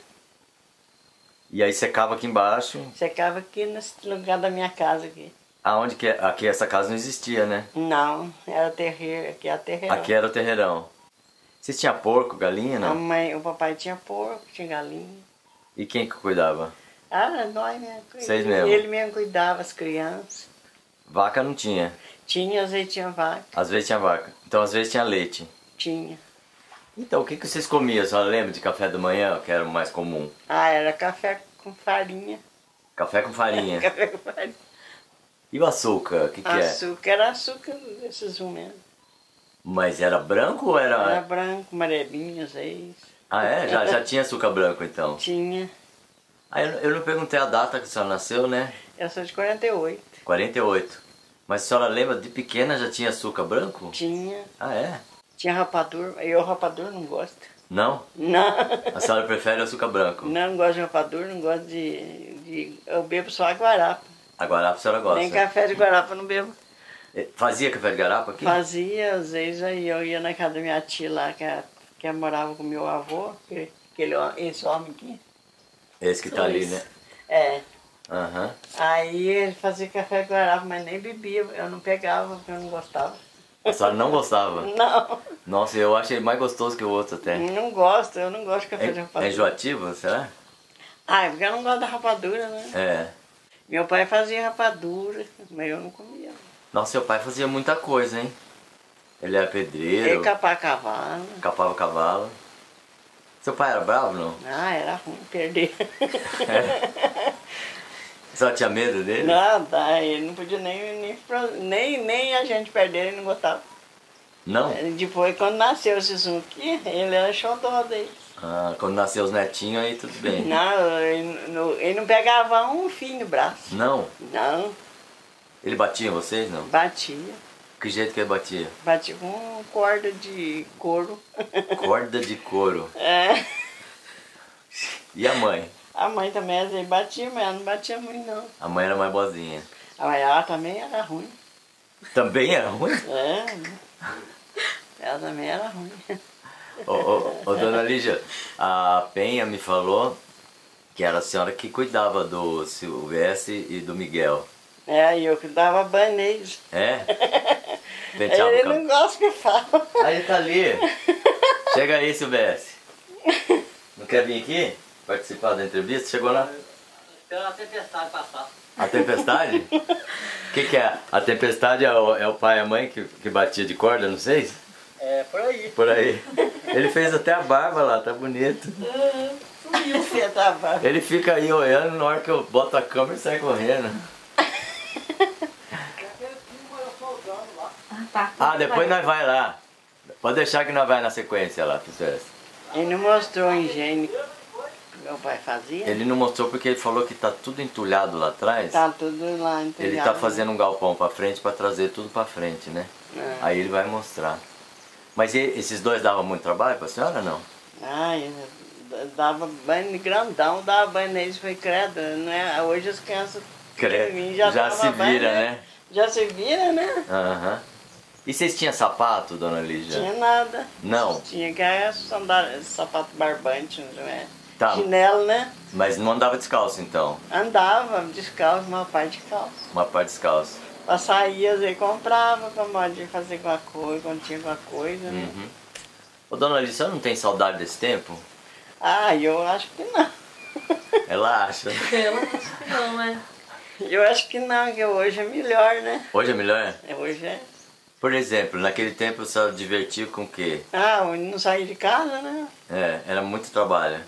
[SPEAKER 1] E aí secava aqui embaixo.
[SPEAKER 2] Secava aqui nesse lugar da minha casa aqui.
[SPEAKER 1] Aonde que é? Aqui essa casa não existia, né?
[SPEAKER 2] Não, era terreiro, aqui é terreiro.
[SPEAKER 1] Aqui era o terreirão. Vocês tinham porco, galinha,
[SPEAKER 2] A
[SPEAKER 1] não?
[SPEAKER 2] mãe, o papai tinha porco, tinha galinha.
[SPEAKER 1] E quem que cuidava?
[SPEAKER 2] Ah, nós mesmo.
[SPEAKER 1] Vocês mesmo?
[SPEAKER 2] Ele mesmo cuidava as crianças.
[SPEAKER 1] Vaca não tinha.
[SPEAKER 2] Tinha, às vezes tinha vaca.
[SPEAKER 1] Às vezes tinha vaca. Então às vezes tinha leite.
[SPEAKER 2] Tinha.
[SPEAKER 1] Então o que que vocês comiam? A senhora lembra de café da manhã, que era o mais comum?
[SPEAKER 2] Ah, era café com farinha.
[SPEAKER 1] Café com farinha.
[SPEAKER 2] Café com farinha.
[SPEAKER 1] E o açúcar? O que que é?
[SPEAKER 2] Açúcar, era açúcar desses mesmo.
[SPEAKER 1] Mas era branco ou
[SPEAKER 2] Era
[SPEAKER 1] era...
[SPEAKER 2] branco, amarelinho, às vezes.
[SPEAKER 1] Ah é? Já tinha açúcar branco então?
[SPEAKER 2] Tinha.
[SPEAKER 1] Ah, eu não perguntei a data que a senhora nasceu, né?
[SPEAKER 2] Eu sou de 48.
[SPEAKER 1] 48. Mas a senhora lembra, de pequena já tinha açúcar branco?
[SPEAKER 2] Tinha.
[SPEAKER 1] Ah é?
[SPEAKER 2] Tinha rapadura. Eu rapadura não gosto.
[SPEAKER 1] Não?
[SPEAKER 2] Não.
[SPEAKER 1] A senhora prefere o açúcar branco?
[SPEAKER 2] Não gosto de rapadura, não gosto eu bebo só a guarapa.
[SPEAKER 1] A guarapa a senhora gosta?
[SPEAKER 2] Nem café de guarapa eu não bebo.
[SPEAKER 1] Fazia café de garapa aqui?
[SPEAKER 2] Fazia, às vezes aí eu ia na casa da minha tia lá, que morava com meu avô, esse homem aqui.
[SPEAKER 1] Esse que tá ali, né?
[SPEAKER 2] É.
[SPEAKER 1] Aham.
[SPEAKER 2] Aí ele fazia café de guarapa, mas nem bebia, eu não pegava, porque eu não gostava.
[SPEAKER 1] A senhora não gostava?
[SPEAKER 2] Não,
[SPEAKER 1] Nossa, eu achei mais gostoso que o outro até.
[SPEAKER 2] não gosto, eu não gosto de café de
[SPEAKER 1] É
[SPEAKER 2] rapadura.
[SPEAKER 1] enjoativo, será?
[SPEAKER 2] Ah, é porque eu não gosto da rapadura, né?
[SPEAKER 1] É.
[SPEAKER 2] Meu pai fazia rapadura, mas eu não comia.
[SPEAKER 1] Nossa, seu pai fazia muita coisa, hein? Ele era pedreiro,
[SPEAKER 2] Ele capava cavalo.
[SPEAKER 1] capava cavalo. Seu pai era bravo, não?
[SPEAKER 2] Ah, era ruim perder.
[SPEAKER 1] A senhora tinha medo dele?
[SPEAKER 2] Nada, ele não podia nem a gente perder, ele não gostava.
[SPEAKER 1] Não?
[SPEAKER 2] Depois, quando nasceu esse Suzuki, ele era xodó dele.
[SPEAKER 1] Ah, quando nasceu os netinhos aí tudo bem.
[SPEAKER 2] Não, ele não pegava um fio no braço.
[SPEAKER 1] Não?
[SPEAKER 2] Não,
[SPEAKER 1] Ele batia em vocês, não?
[SPEAKER 2] batia.
[SPEAKER 1] Que jeito que ele batia?
[SPEAKER 2] Batia com corda de couro.
[SPEAKER 1] Corda de couro.
[SPEAKER 2] É.
[SPEAKER 1] E a mãe?
[SPEAKER 2] A mãe também às vezes batia, mas ela não batia muito não.
[SPEAKER 1] A mãe era mais boazinha.
[SPEAKER 2] Mas ela também era ruim.
[SPEAKER 1] Também era ruim?
[SPEAKER 2] É. Ela também era ruim.
[SPEAKER 1] Ô, dona Lígia, a Penha me falou que era a senhora que cuidava do Silvestre e do Miguel.
[SPEAKER 2] É, e eu que dava banho neles.
[SPEAKER 1] É? Penteava
[SPEAKER 2] Ele
[SPEAKER 1] o cabelo.
[SPEAKER 2] não gosta que eu falo.
[SPEAKER 1] Aí tá ali. Chega aí, Silvestre. Não quer vir aqui participar da entrevista? Chegou lá?
[SPEAKER 4] Esperando a tempestade passar.
[SPEAKER 1] A tempestade? O que é? A tempestade é o pai e a mãe que batia de corda, não sei?
[SPEAKER 4] É, por aí.
[SPEAKER 1] Por aí. Ele fez até a barba lá, tá bonito.
[SPEAKER 2] Sumiu o fio da barba.
[SPEAKER 1] Ele fica aí olhando na hora que eu boto a câmera e sai correndo.
[SPEAKER 3] Tá.
[SPEAKER 1] Ah, depois nós vai lá. Pode deixar que nós vai na sequência lá, professor.
[SPEAKER 2] Ele não mostrou o engenho que meu pai fazia.
[SPEAKER 1] Ele não mostrou porque ele falou que tá tudo entulhado lá atrás.
[SPEAKER 2] Tá tudo lá
[SPEAKER 1] Ele
[SPEAKER 2] entulhado.
[SPEAKER 1] tá fazendo um galpão pra frente pra trazer tudo pra frente, né?
[SPEAKER 2] É.
[SPEAKER 1] Aí ele vai mostrar. Mas esses dois davam muito trabalho pra senhora, não?
[SPEAKER 2] Ah, ele dava banho grandão, dava banho neles, foi credo. Não é? Hoje as crianças
[SPEAKER 1] Já
[SPEAKER 2] tomam
[SPEAKER 1] se
[SPEAKER 2] banho,
[SPEAKER 1] vira, né?
[SPEAKER 2] Já se vira, né?
[SPEAKER 1] Aham. E vocês tinham sapato, dona Lígia?
[SPEAKER 2] Tinha nada.
[SPEAKER 1] Não.
[SPEAKER 2] Tinha que era sandália, sapato barbante, não é?
[SPEAKER 1] Tá.
[SPEAKER 2] Chinelo, né?
[SPEAKER 1] Mas não andava descalço então?
[SPEAKER 2] Andava descalço, uma parte de calça.
[SPEAKER 1] Uma parte descalço.
[SPEAKER 2] Pra sair, às vezes comprava pra modo de fazer alguma coisa, quando tinha alguma coisa, né?
[SPEAKER 1] Uhum. Ô dona Lígia, a senhora não tem saudade desse tempo?
[SPEAKER 2] Ah, eu acho que não.
[SPEAKER 1] Ela acha.
[SPEAKER 3] Eu acho que não, é.
[SPEAKER 2] Eu acho que não, que hoje é melhor, né?
[SPEAKER 1] Hoje é melhor?
[SPEAKER 2] Hoje é.
[SPEAKER 1] Por exemplo, naquele tempo você divertia com o quê?
[SPEAKER 2] Ah, eu não saí de casa, né?
[SPEAKER 1] É, era muito trabalho.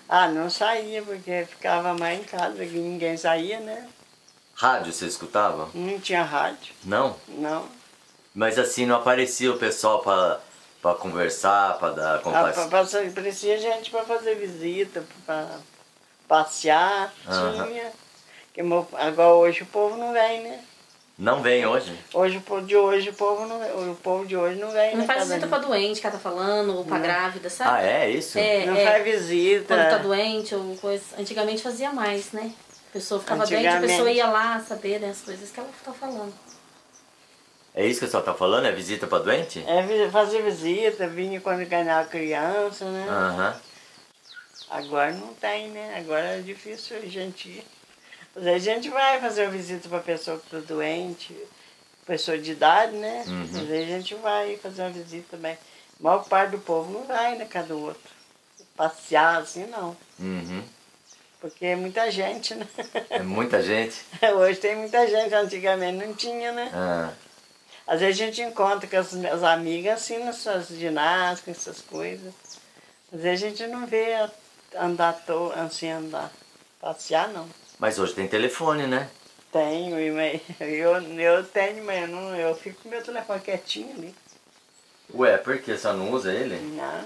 [SPEAKER 2] Ah, não saía, porque ficava mais em casa, que ninguém saía, né?
[SPEAKER 1] Rádio você escutava?
[SPEAKER 2] Não tinha rádio,
[SPEAKER 1] Não?
[SPEAKER 2] não.
[SPEAKER 1] Mas assim, não aparecia o pessoal pra conversar, pra dar compaixão?
[SPEAKER 2] Parecia gente para fazer visita, para passear, tinha. Agora hoje o povo não vem, né?
[SPEAKER 1] Não vem hoje?
[SPEAKER 2] Hoje, o povo de hoje não vem.
[SPEAKER 3] Não
[SPEAKER 2] né,
[SPEAKER 3] faz
[SPEAKER 2] cada
[SPEAKER 3] visita pra doente, que ela tá falando, ou pra grávida, sabe?
[SPEAKER 1] Ah, é isso?
[SPEAKER 3] É,
[SPEAKER 2] Não
[SPEAKER 3] é.
[SPEAKER 2] faz visita.
[SPEAKER 3] Quando tá doente ou coisa. Antigamente fazia mais, né? A pessoa ficava doente, a
[SPEAKER 2] Antigamente.
[SPEAKER 3] pessoa ia lá saber, né, as coisas que ela tá falando.
[SPEAKER 1] É isso que a senhora tá falando? É visita pra doente?
[SPEAKER 2] É fazer visita, vinha quando ganhava criança, né?
[SPEAKER 1] Aham.
[SPEAKER 2] Agora não tem, né? Agora é difícil a gente ir. Às vezes a gente vai fazer uma visita para pessoa que está doente, pessoa de idade, né? Às vezes a gente vai fazer uma visita também. A maior parte do povo não vai, né? Cada outro. Passear assim, não.
[SPEAKER 1] Uhum.
[SPEAKER 2] Porque é muita gente, né?
[SPEAKER 1] É muita gente?
[SPEAKER 2] Hoje tem muita gente, antigamente não tinha, né?
[SPEAKER 1] Ah.
[SPEAKER 2] Às vezes a gente encontra com as minhas amigas assim nas suas ginásticas, essas coisas. Às vezes a gente não vê andar passear não.
[SPEAKER 1] Mas hoje tem telefone, né?
[SPEAKER 2] Tenho, mas eu tenho, mas eu fico com meu telefone quietinho ali.
[SPEAKER 1] Ué, por que a senhora não usa ele?
[SPEAKER 2] Não,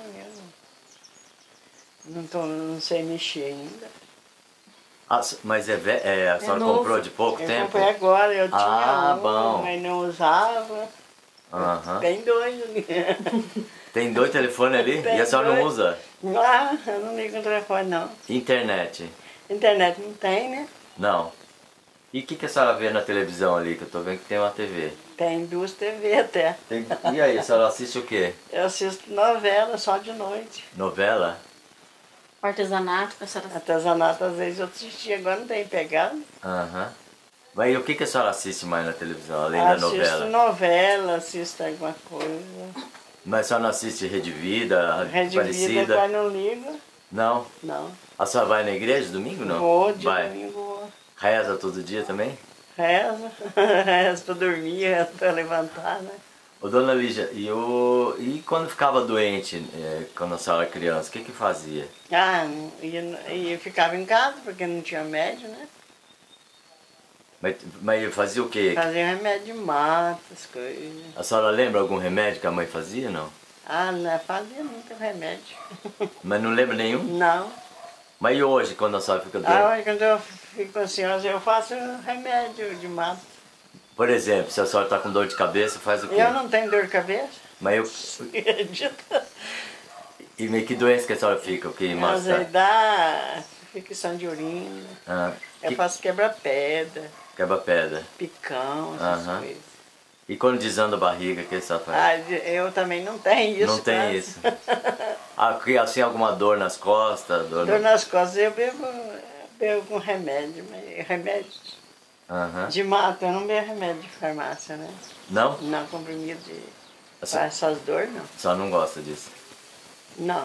[SPEAKER 2] eu não sei mexer ainda.
[SPEAKER 1] Ah, mas a senhora
[SPEAKER 3] novo.
[SPEAKER 1] comprou de pouco
[SPEAKER 2] Eu
[SPEAKER 1] tempo?
[SPEAKER 2] comprei agora, eu tinha
[SPEAKER 1] Ah,
[SPEAKER 2] um,
[SPEAKER 1] bom.
[SPEAKER 2] mas não usava.
[SPEAKER 1] Aham.
[SPEAKER 2] Tem dois ali.
[SPEAKER 1] Tem 2 telefones ali
[SPEAKER 2] Tem
[SPEAKER 1] e a senhora não
[SPEAKER 2] dois.
[SPEAKER 1] usa?
[SPEAKER 2] Ah, eu não ligo o telefone não.
[SPEAKER 1] Internet?
[SPEAKER 2] Internet não tem, né?
[SPEAKER 1] Não. E o que a senhora vê na televisão ali? Que eu tô vendo que tem uma TV.
[SPEAKER 2] Tem 2 TV até.
[SPEAKER 1] E aí, a senhora assiste o quê?
[SPEAKER 2] Eu assisto novela só de noite.
[SPEAKER 1] Novela?
[SPEAKER 3] Artesanato, que a senhora...
[SPEAKER 2] Artesanato às vezes eu assisti, agora não tem pegado.
[SPEAKER 1] Aham. Mas e o que a senhora assiste mais na televisão, além da
[SPEAKER 2] Assisto
[SPEAKER 1] novela?
[SPEAKER 2] novela, assisto alguma coisa.
[SPEAKER 1] Mas a senhora não assiste Rede Vida,
[SPEAKER 2] Rede Vida
[SPEAKER 1] Aparecida?
[SPEAKER 2] agora não ligo.
[SPEAKER 1] Não?
[SPEAKER 2] Não.
[SPEAKER 1] A senhora vai na igreja domingo, não?
[SPEAKER 2] Vou, de
[SPEAKER 1] Vai.
[SPEAKER 2] domingo vou.
[SPEAKER 1] Reza todo dia também?
[SPEAKER 2] Reza. Reza pra dormir, reza pra levantar, né?
[SPEAKER 1] Ô, dona Lígia, e quando ficava doente, quando a senhora era criança, o que fazia?
[SPEAKER 2] Ah, eu ficava em casa porque não tinha médio, né?
[SPEAKER 1] Mas fazia o quê?
[SPEAKER 2] Fazia remédio de mato, as coisas.
[SPEAKER 1] A senhora lembra algum remédio que a mãe fazia, não?
[SPEAKER 2] Ah, não fazia muito remédio.
[SPEAKER 1] Mas não lembra nenhum?
[SPEAKER 2] Não.
[SPEAKER 1] Mas e hoje, quando a senhora fica doente?
[SPEAKER 2] Ah, hoje quando eu fico assim, eu faço remédio de mato.
[SPEAKER 1] Por exemplo, se a senhora está com dor de cabeça, faz o quê?
[SPEAKER 2] Eu não tenho dor de cabeça.
[SPEAKER 1] Mas
[SPEAKER 2] Acredita?
[SPEAKER 1] E meio que doença que a senhora fica? O que
[SPEAKER 2] Às
[SPEAKER 1] mais
[SPEAKER 2] vezes dá ficção de urina. Eu faço quebra-pedra,
[SPEAKER 1] quebra-pedra.
[SPEAKER 2] picão, essas
[SPEAKER 1] Aham.
[SPEAKER 2] coisas.
[SPEAKER 1] E quando desanda a barriga, o que a senhora faz?
[SPEAKER 2] Ah, eu também não tenho isso.
[SPEAKER 1] Não tem
[SPEAKER 2] quase.
[SPEAKER 1] isso. Aqui, assim, alguma dor nas costas?
[SPEAKER 2] Dor nas costas eu bebo com remédio, mas remédio
[SPEAKER 1] Aham.
[SPEAKER 2] de mato, eu não bebo remédio de farmácia, né?
[SPEAKER 1] Não?
[SPEAKER 2] Não, comprimido de...
[SPEAKER 1] A
[SPEAKER 2] Para essas dores, não.
[SPEAKER 1] senhora não gosta disso?
[SPEAKER 2] Não.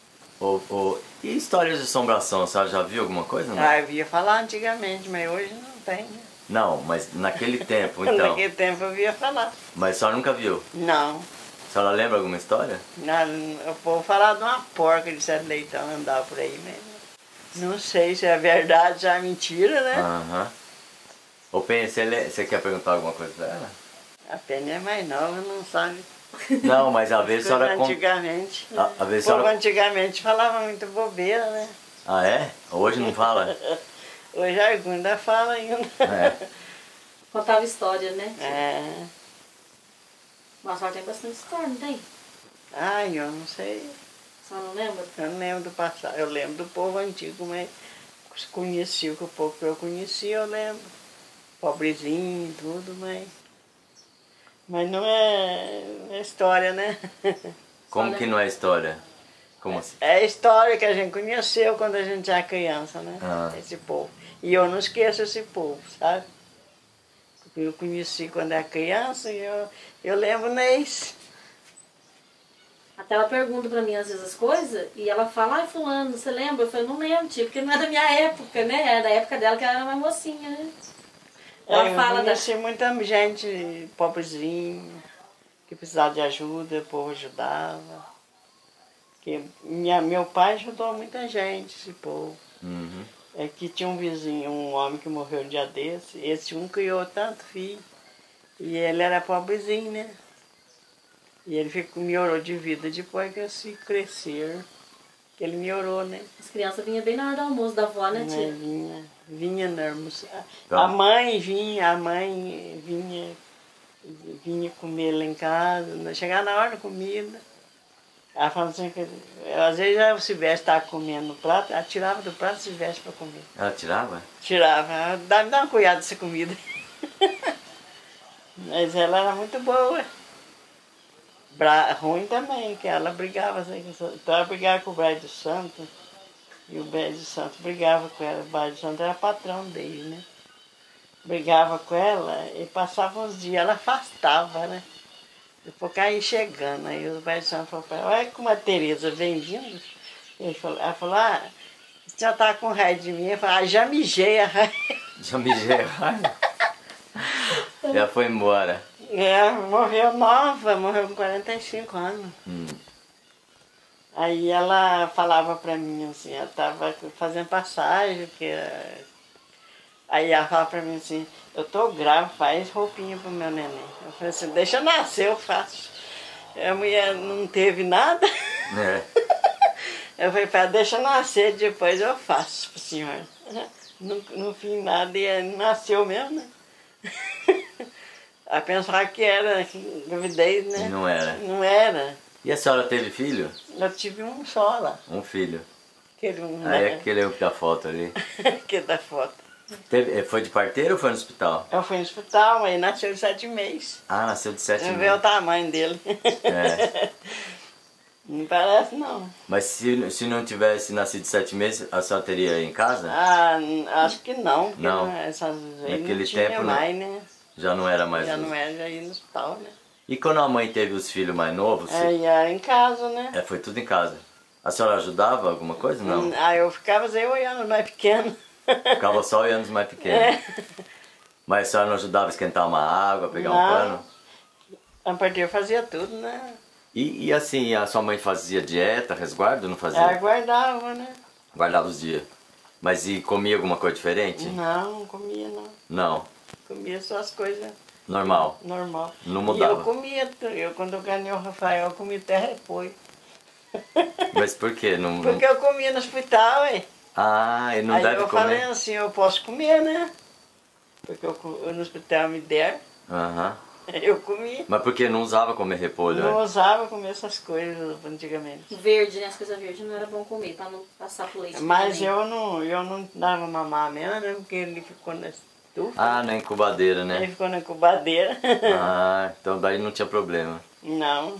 [SPEAKER 1] E histórias de assombração, a senhora já viu alguma coisa, não?
[SPEAKER 2] Ah, eu via falar antigamente, mas hoje não tem, né?
[SPEAKER 1] Não, mas naquele tempo, então.
[SPEAKER 2] Naquele tempo eu via falar.
[SPEAKER 1] Mas a senhora nunca viu?
[SPEAKER 2] Não.
[SPEAKER 1] A senhora lembra alguma história?
[SPEAKER 2] O povo falava de uma porca de 7 leitão andava por aí mesmo. Não sei se é verdade, se é mentira, né?
[SPEAKER 1] Aham. Ô, Penha, você quer perguntar alguma coisa pra ela?
[SPEAKER 2] A Penha é mais nova, não sabe.
[SPEAKER 1] Não, mas às vezes a senhora...
[SPEAKER 2] Antigamente. Né?
[SPEAKER 1] Às vezes
[SPEAKER 2] O
[SPEAKER 1] a
[SPEAKER 2] povo
[SPEAKER 1] senhora...
[SPEAKER 2] antigamente falava muito bobeira, né?
[SPEAKER 1] Ah, é? Hoje não fala?
[SPEAKER 2] Hoje a ainda fala ainda.
[SPEAKER 1] É.
[SPEAKER 3] Contava história, né?
[SPEAKER 2] É.
[SPEAKER 3] Mas a senhora tem bastante história, não tem?
[SPEAKER 2] Ai, eu não sei.
[SPEAKER 3] A senhora não lembra?
[SPEAKER 2] Eu não lembro do passado. Eu lembro do povo antigo, mas conheci o pouco que eu conheci, eu lembro. Pobrezinho, tudo, mas não é história, né?
[SPEAKER 1] Como que não é história? Como assim?
[SPEAKER 2] É a história que a gente conheceu quando a gente era criança, né?
[SPEAKER 1] Ah.
[SPEAKER 2] Esse povo. E eu não esqueço esse povo, sabe? Porque eu conheci quando era criança e eu lembro neles.
[SPEAKER 3] Até ela pergunta pra mim às vezes as coisas e ela fala, ai fulano, você lembra? Eu falei, não lembro, tio, porque não é da minha época, né? É da época dela que ela era mais mocinha, né? Ela
[SPEAKER 2] Eu
[SPEAKER 3] fala
[SPEAKER 2] conheci muita gente pobrezinha, que precisava de ajuda, o povo ajudava. Porque meu pai ajudou muita gente, esse povo.
[SPEAKER 1] Uhum.
[SPEAKER 2] É que tinha um vizinho, um homem que morreu um dia desse. Esse um criou tanto filho. E ele era pobrezinho, né? E ele melhorou de vida depois que se crescer. Ele melhorou, né?
[SPEAKER 3] As crianças vinham bem na hora do almoço da avó, né, tia?
[SPEAKER 2] Vinha na almoço.
[SPEAKER 1] Tá.
[SPEAKER 2] A mãe vinha comer lá em casa, chegar na hora da comida. Ela falava assim que às vezes o Silvestre estava comendo no prato, ela tirava do prato o Silvestre para comer.
[SPEAKER 1] Ela tirava?
[SPEAKER 2] Tirava, ela, me dá uma colhada dessa comida. Mas ela era muito boa. Ruim também, que ela brigava, então ela brigava com o Braille do Santo, e o Braille do Santo brigava com ela. O Braille do Santo era patrão dele, né? Brigava com ela e passava uns dias, ela afastava, né? Depois caía chegando, aí o Braille do Santo falou para ela, olha como a Tereza vem vindo. Ela falou, você já tá com raiva de mim? Eu falei, já mijei a raiva.
[SPEAKER 1] Já mijei a raiva? Já foi embora.
[SPEAKER 2] Morreu nova, morreu com 45 anos. Aí ela falava pra mim assim, ela tava fazendo passagem, aí ela falava pra mim assim, eu tô grávida, faz roupinha pro meu neném. Eu falei assim, deixa eu nascer, eu faço. A mulher não teve nada.
[SPEAKER 1] É.
[SPEAKER 2] Eu falei pra ela, deixa eu nascer, depois eu faço pro senhor. Não fiz nada e nasceu mesmo, né? A pensar que era gravidez, né?
[SPEAKER 1] E não era.
[SPEAKER 2] Não era.
[SPEAKER 1] E a senhora teve filho?
[SPEAKER 2] Eu tive um só lá.
[SPEAKER 1] Um filho.
[SPEAKER 2] Aquele um,
[SPEAKER 1] Aí
[SPEAKER 2] né?
[SPEAKER 1] aquele da foto ali.
[SPEAKER 2] Que da foto.
[SPEAKER 1] Foi de parteira ou foi no hospital?
[SPEAKER 2] Eu fui no hospital, mas nasceu de 7 meses.
[SPEAKER 1] Ah, nasceu de 7
[SPEAKER 2] Não
[SPEAKER 1] meses.
[SPEAKER 2] vê o tamanho dele.
[SPEAKER 1] É.
[SPEAKER 2] Não parece, não.
[SPEAKER 1] Mas se não tivesse nascido de 7 meses, a senhora teria em casa?
[SPEAKER 2] Acho que não. Porque
[SPEAKER 1] Não.
[SPEAKER 2] Naquele não tinha
[SPEAKER 1] tempo,
[SPEAKER 2] mais, né?
[SPEAKER 1] Já não era mais.
[SPEAKER 2] Já não era, já ia no hospital, né?
[SPEAKER 1] E quando a mãe teve os filhos mais novos?
[SPEAKER 2] Aí era em casa, né?
[SPEAKER 1] Foi tudo em casa. A senhora ajudava alguma coisa? Não.
[SPEAKER 2] Aí eu ficava assim, olhando os mais pequenos.
[SPEAKER 1] Ficava só olhando os mais pequenos. Mas a senhora não ajudava a esquentar uma água, pegar um pano?
[SPEAKER 2] A partir fazia tudo, né?
[SPEAKER 1] E assim, a sua mãe fazia dieta, resguardo, não fazia?
[SPEAKER 2] Ela guardava, né?
[SPEAKER 1] Guardava os dias. Mas e comia alguma coisa diferente?
[SPEAKER 2] Não comia não.
[SPEAKER 1] Não.
[SPEAKER 2] Comia só as coisas
[SPEAKER 1] Normal.
[SPEAKER 2] normal.
[SPEAKER 1] Não mudava.
[SPEAKER 2] E eu comia, quando eu ganhei o Rafael, eu comia até repolho.
[SPEAKER 1] Mas por quê?
[SPEAKER 2] Porque eu comia no hospital, ué.
[SPEAKER 1] Ah, ele não
[SPEAKER 2] Aí
[SPEAKER 1] deve
[SPEAKER 2] eu
[SPEAKER 1] comer?
[SPEAKER 2] falei assim, eu posso comer, né? Porque eu no hospital me deram,
[SPEAKER 1] Aham.
[SPEAKER 2] eu comia.
[SPEAKER 1] Mas por que não usava comer repolho?
[SPEAKER 2] Não
[SPEAKER 1] né?
[SPEAKER 2] usava comer essas coisas antigamente.
[SPEAKER 3] Verde, né? As coisas verdes não era bom comer, pra não passar pro leite.
[SPEAKER 2] Mas
[SPEAKER 3] também.
[SPEAKER 2] eu não dava mamar mesmo, né? Porque ele ficou na estufa.
[SPEAKER 1] Ah, na incubadeira,
[SPEAKER 2] Ele
[SPEAKER 1] né?
[SPEAKER 2] ficou na incubadeira.
[SPEAKER 1] Ah, então daí não tinha problema.
[SPEAKER 2] Não.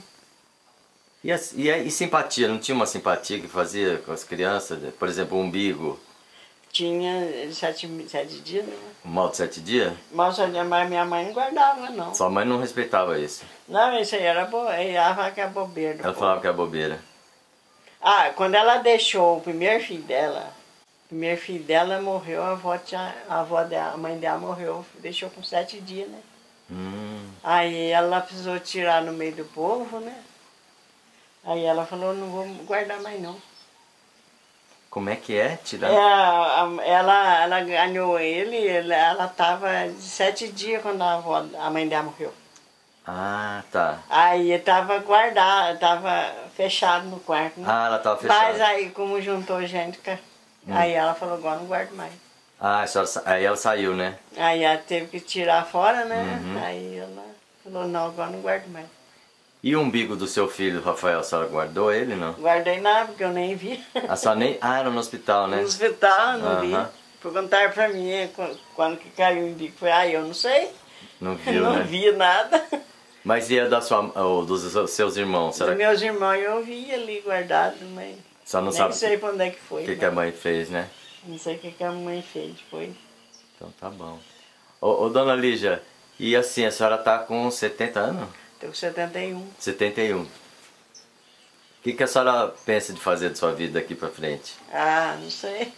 [SPEAKER 1] E simpatia? Não tinha uma simpatia que fazia com as crianças? Por exemplo, o umbigo,
[SPEAKER 2] Tinha 7 dias, né?
[SPEAKER 1] o mal de 7 dias?
[SPEAKER 2] Mas minha mãe não guardava, não.
[SPEAKER 1] Sua mãe não respeitava isso.
[SPEAKER 2] Não, isso aí era ela falava que era bobeira. do
[SPEAKER 1] Ela
[SPEAKER 2] povo.
[SPEAKER 1] falava que era bobeira.
[SPEAKER 2] Quando ela deixou o primeiro filho dela morreu, a mãe dela morreu, deixou com 7 dias, né? Aí ela precisou tirar no meio do povo, né? Aí ela falou, não vou guardar mais não.
[SPEAKER 1] Como é que é? Tirar...
[SPEAKER 2] Ela ganhou ele, ela tava de 7 dias quando a mãe dela morreu.
[SPEAKER 1] Ah, tá.
[SPEAKER 2] Aí tava guardado, tava fechado no quarto, né?
[SPEAKER 1] Ah, ela tava fechada.
[SPEAKER 2] Mas aí, como juntou gente, aí ela falou, agora não guardo mais.
[SPEAKER 1] Ah, aí ela saiu, né?
[SPEAKER 2] Aí ela teve que tirar fora, né? Aí ela falou, não, agora não guardo mais.
[SPEAKER 1] E o umbigo do seu filho, Rafael, a senhora guardou ele, não?
[SPEAKER 2] Guardei nada, porque eu nem vi.
[SPEAKER 1] A senhora nem... Ah, era no hospital, né?
[SPEAKER 2] No hospital, não vi.
[SPEAKER 1] Aham.
[SPEAKER 2] Perguntaram pra mim quando que caiu o umbigo. Falei, eu não sei.
[SPEAKER 1] Não viu,
[SPEAKER 2] Não
[SPEAKER 1] né?
[SPEAKER 2] vi nada.
[SPEAKER 1] Mas e a dos seus irmãos? Será
[SPEAKER 2] Dos
[SPEAKER 1] que
[SPEAKER 2] meus irmãos eu vi ali guardado, mas
[SPEAKER 1] a senhora não
[SPEAKER 2] nem
[SPEAKER 1] sabe
[SPEAKER 2] sei pra onde é que foi.
[SPEAKER 1] o que a mãe fez, né?
[SPEAKER 2] Não sei o que a mãe fez, foi.
[SPEAKER 1] Então tá bom. Ô, dona Lígia, e assim, a senhora tá com 70 anos?
[SPEAKER 2] Tô com 71.
[SPEAKER 1] 71. O que a senhora pensa de fazer de sua vida daqui pra frente?
[SPEAKER 2] Não sei.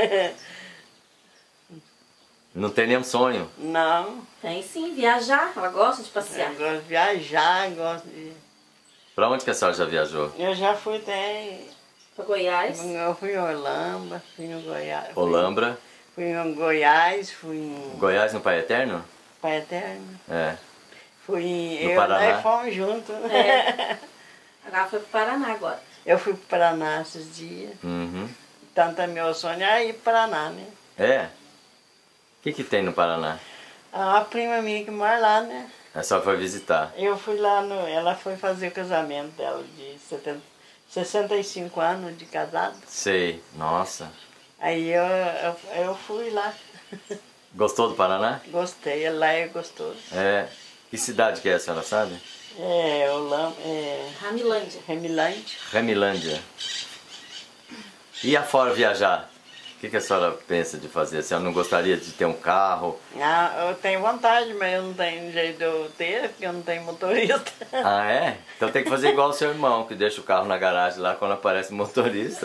[SPEAKER 1] Não tem nenhum sonho?
[SPEAKER 2] Não.
[SPEAKER 3] Tem sim, viajar. Ela gosta de passear.
[SPEAKER 2] Eu gosto de viajar, gosto de...
[SPEAKER 1] Pra onde que a senhora já viajou?
[SPEAKER 2] Eu já fui até...
[SPEAKER 3] Pra Goiás?
[SPEAKER 2] Eu fui em Olamba, fui no Goiás.
[SPEAKER 1] Olambra.
[SPEAKER 2] Fui em Goiás, fui em
[SPEAKER 1] Goiás no Pai Eterno?
[SPEAKER 2] Pai Eterno.
[SPEAKER 1] É.
[SPEAKER 2] Fui em...
[SPEAKER 1] No
[SPEAKER 2] eu
[SPEAKER 1] Paraná?
[SPEAKER 2] nós fomos juntos.
[SPEAKER 3] Agora foi pro Paraná agora.
[SPEAKER 2] Eu fui pro Paraná esses dias.
[SPEAKER 1] Uhum.
[SPEAKER 2] Tanto é meu sonho é ir pro Paraná, né?
[SPEAKER 1] É? O que tem no Paraná?
[SPEAKER 2] A prima minha que mora lá, né?
[SPEAKER 1] A senhora foi visitar.
[SPEAKER 2] Eu fui lá no... Ela foi fazer o casamento dela de 65 anos de casado.
[SPEAKER 1] Sei. Nossa.
[SPEAKER 2] Aí eu fui lá.
[SPEAKER 1] Gostou do Paraná?
[SPEAKER 2] Gostei, lá é gostoso.
[SPEAKER 1] É. Que cidade que é, a senhora sabe?
[SPEAKER 2] É, Olamba,
[SPEAKER 3] Ramilândia.
[SPEAKER 2] Remilante.
[SPEAKER 1] Remilândia. E afora viajar? O que a senhora pensa de fazer? A senhora não gostaria de ter um carro?
[SPEAKER 2] Ah, eu tenho vontade, mas eu não tenho jeito de eu ter, porque eu não tenho motorista.
[SPEAKER 1] Ah, é? Então tem que fazer igual o seu irmão, que deixa o carro na garagem lá quando aparece o motorista.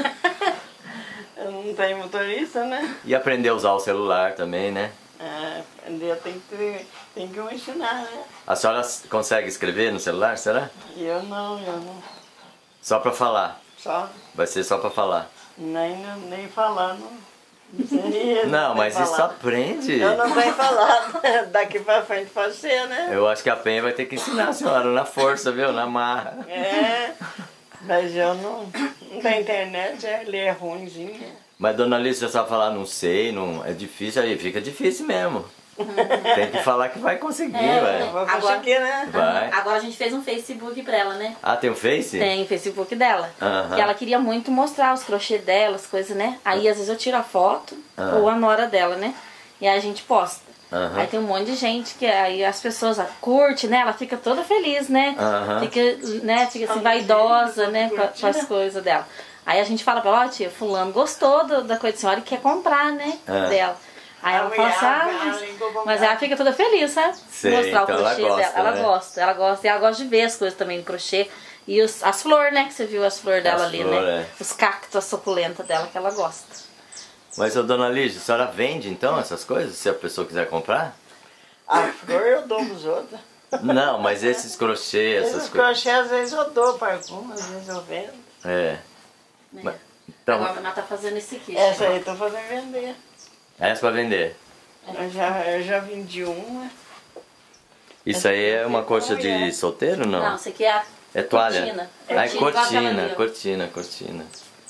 [SPEAKER 2] Eu não tenho motorista, né?
[SPEAKER 1] E aprender a usar o celular também, né?
[SPEAKER 2] Ah, aprender tem que me ensinar, né?
[SPEAKER 1] A senhora consegue escrever no celular, será?
[SPEAKER 2] Eu não.
[SPEAKER 1] Só pra falar.
[SPEAKER 2] Só,
[SPEAKER 1] Vai ser só pra falar.
[SPEAKER 2] nem falando. Não sei,
[SPEAKER 1] Não, mas
[SPEAKER 2] sei
[SPEAKER 1] isso
[SPEAKER 2] falar.
[SPEAKER 1] aprende.
[SPEAKER 2] Eu não tenho falado. Daqui pra frente pode ser, né?
[SPEAKER 1] Eu acho que a Penha vai ter que ensinar a senhora na força, viu? Na marra.
[SPEAKER 2] É, mas eu não tenho internet, ele é ruimzinho.
[SPEAKER 1] Mas dona Alice, já sabe falar não sei, não, é difícil, aí fica difícil mesmo. Tem que falar que vai conseguir,
[SPEAKER 2] Eu
[SPEAKER 1] vai.
[SPEAKER 2] vou
[SPEAKER 3] Agora-
[SPEAKER 2] conseguir, né?
[SPEAKER 1] Vai.
[SPEAKER 3] Agora a gente fez um Facebook pra ela, né?
[SPEAKER 1] Ah, tem o Face?
[SPEAKER 3] Tem o Facebook dela.
[SPEAKER 1] Aham.
[SPEAKER 3] Que ela queria muito mostrar os crochê dela, as coisas, né? Aí às vezes eu tiro a foto, ou a nora dela, né? E aí a gente posta.
[SPEAKER 1] Aham.
[SPEAKER 3] Aí tem um monte de gente que aí as pessoas curte, né? Ela fica toda feliz, né?
[SPEAKER 1] Aham.
[SPEAKER 3] Fica assim, vaidosa, né? Com as coisas dela. Aí a gente fala pra ela, ó, tia, fulano gostou da coisa da senhora e quer comprar, né? Dela. Aí ela fala assim, mas ela fica toda feliz, sabe?
[SPEAKER 1] Sei,
[SPEAKER 3] Mostrar
[SPEAKER 1] então
[SPEAKER 3] o
[SPEAKER 1] ela
[SPEAKER 3] crochê
[SPEAKER 1] gosta,
[SPEAKER 3] dela. Ela
[SPEAKER 1] né?
[SPEAKER 3] gosta, e ela gosta de ver as coisas também do crochê. E as flores, né? Que você viu as flores dela ali,
[SPEAKER 1] flor,
[SPEAKER 3] né?
[SPEAKER 1] é.
[SPEAKER 3] Os cactos, a suculenta dela que ela gosta.
[SPEAKER 1] Mas, ô, dona Lígia, a senhora vende então essas coisas, se a pessoa quiser comprar?
[SPEAKER 2] A flor eu dou pros outros.
[SPEAKER 1] Não, mas esses crochê, essas
[SPEAKER 2] Esses
[SPEAKER 1] coisas.
[SPEAKER 2] crochê às vezes eu dou para algumas, às vezes eu vendo.
[SPEAKER 1] É.
[SPEAKER 3] Né?
[SPEAKER 1] Então,
[SPEAKER 3] Agora ela tá fazendo esse kit.
[SPEAKER 2] Essa aí eu tô fazendo vender.
[SPEAKER 1] essa pra vender.
[SPEAKER 2] Eu já vendi uma.
[SPEAKER 1] Isso aí é uma coxa de solteiro, não?
[SPEAKER 3] Não, isso aqui é a
[SPEAKER 1] É toalha?
[SPEAKER 3] cortina.
[SPEAKER 1] Ah, é
[SPEAKER 3] igual aquela
[SPEAKER 1] cortina,
[SPEAKER 3] ali, ó.
[SPEAKER 1] cortina.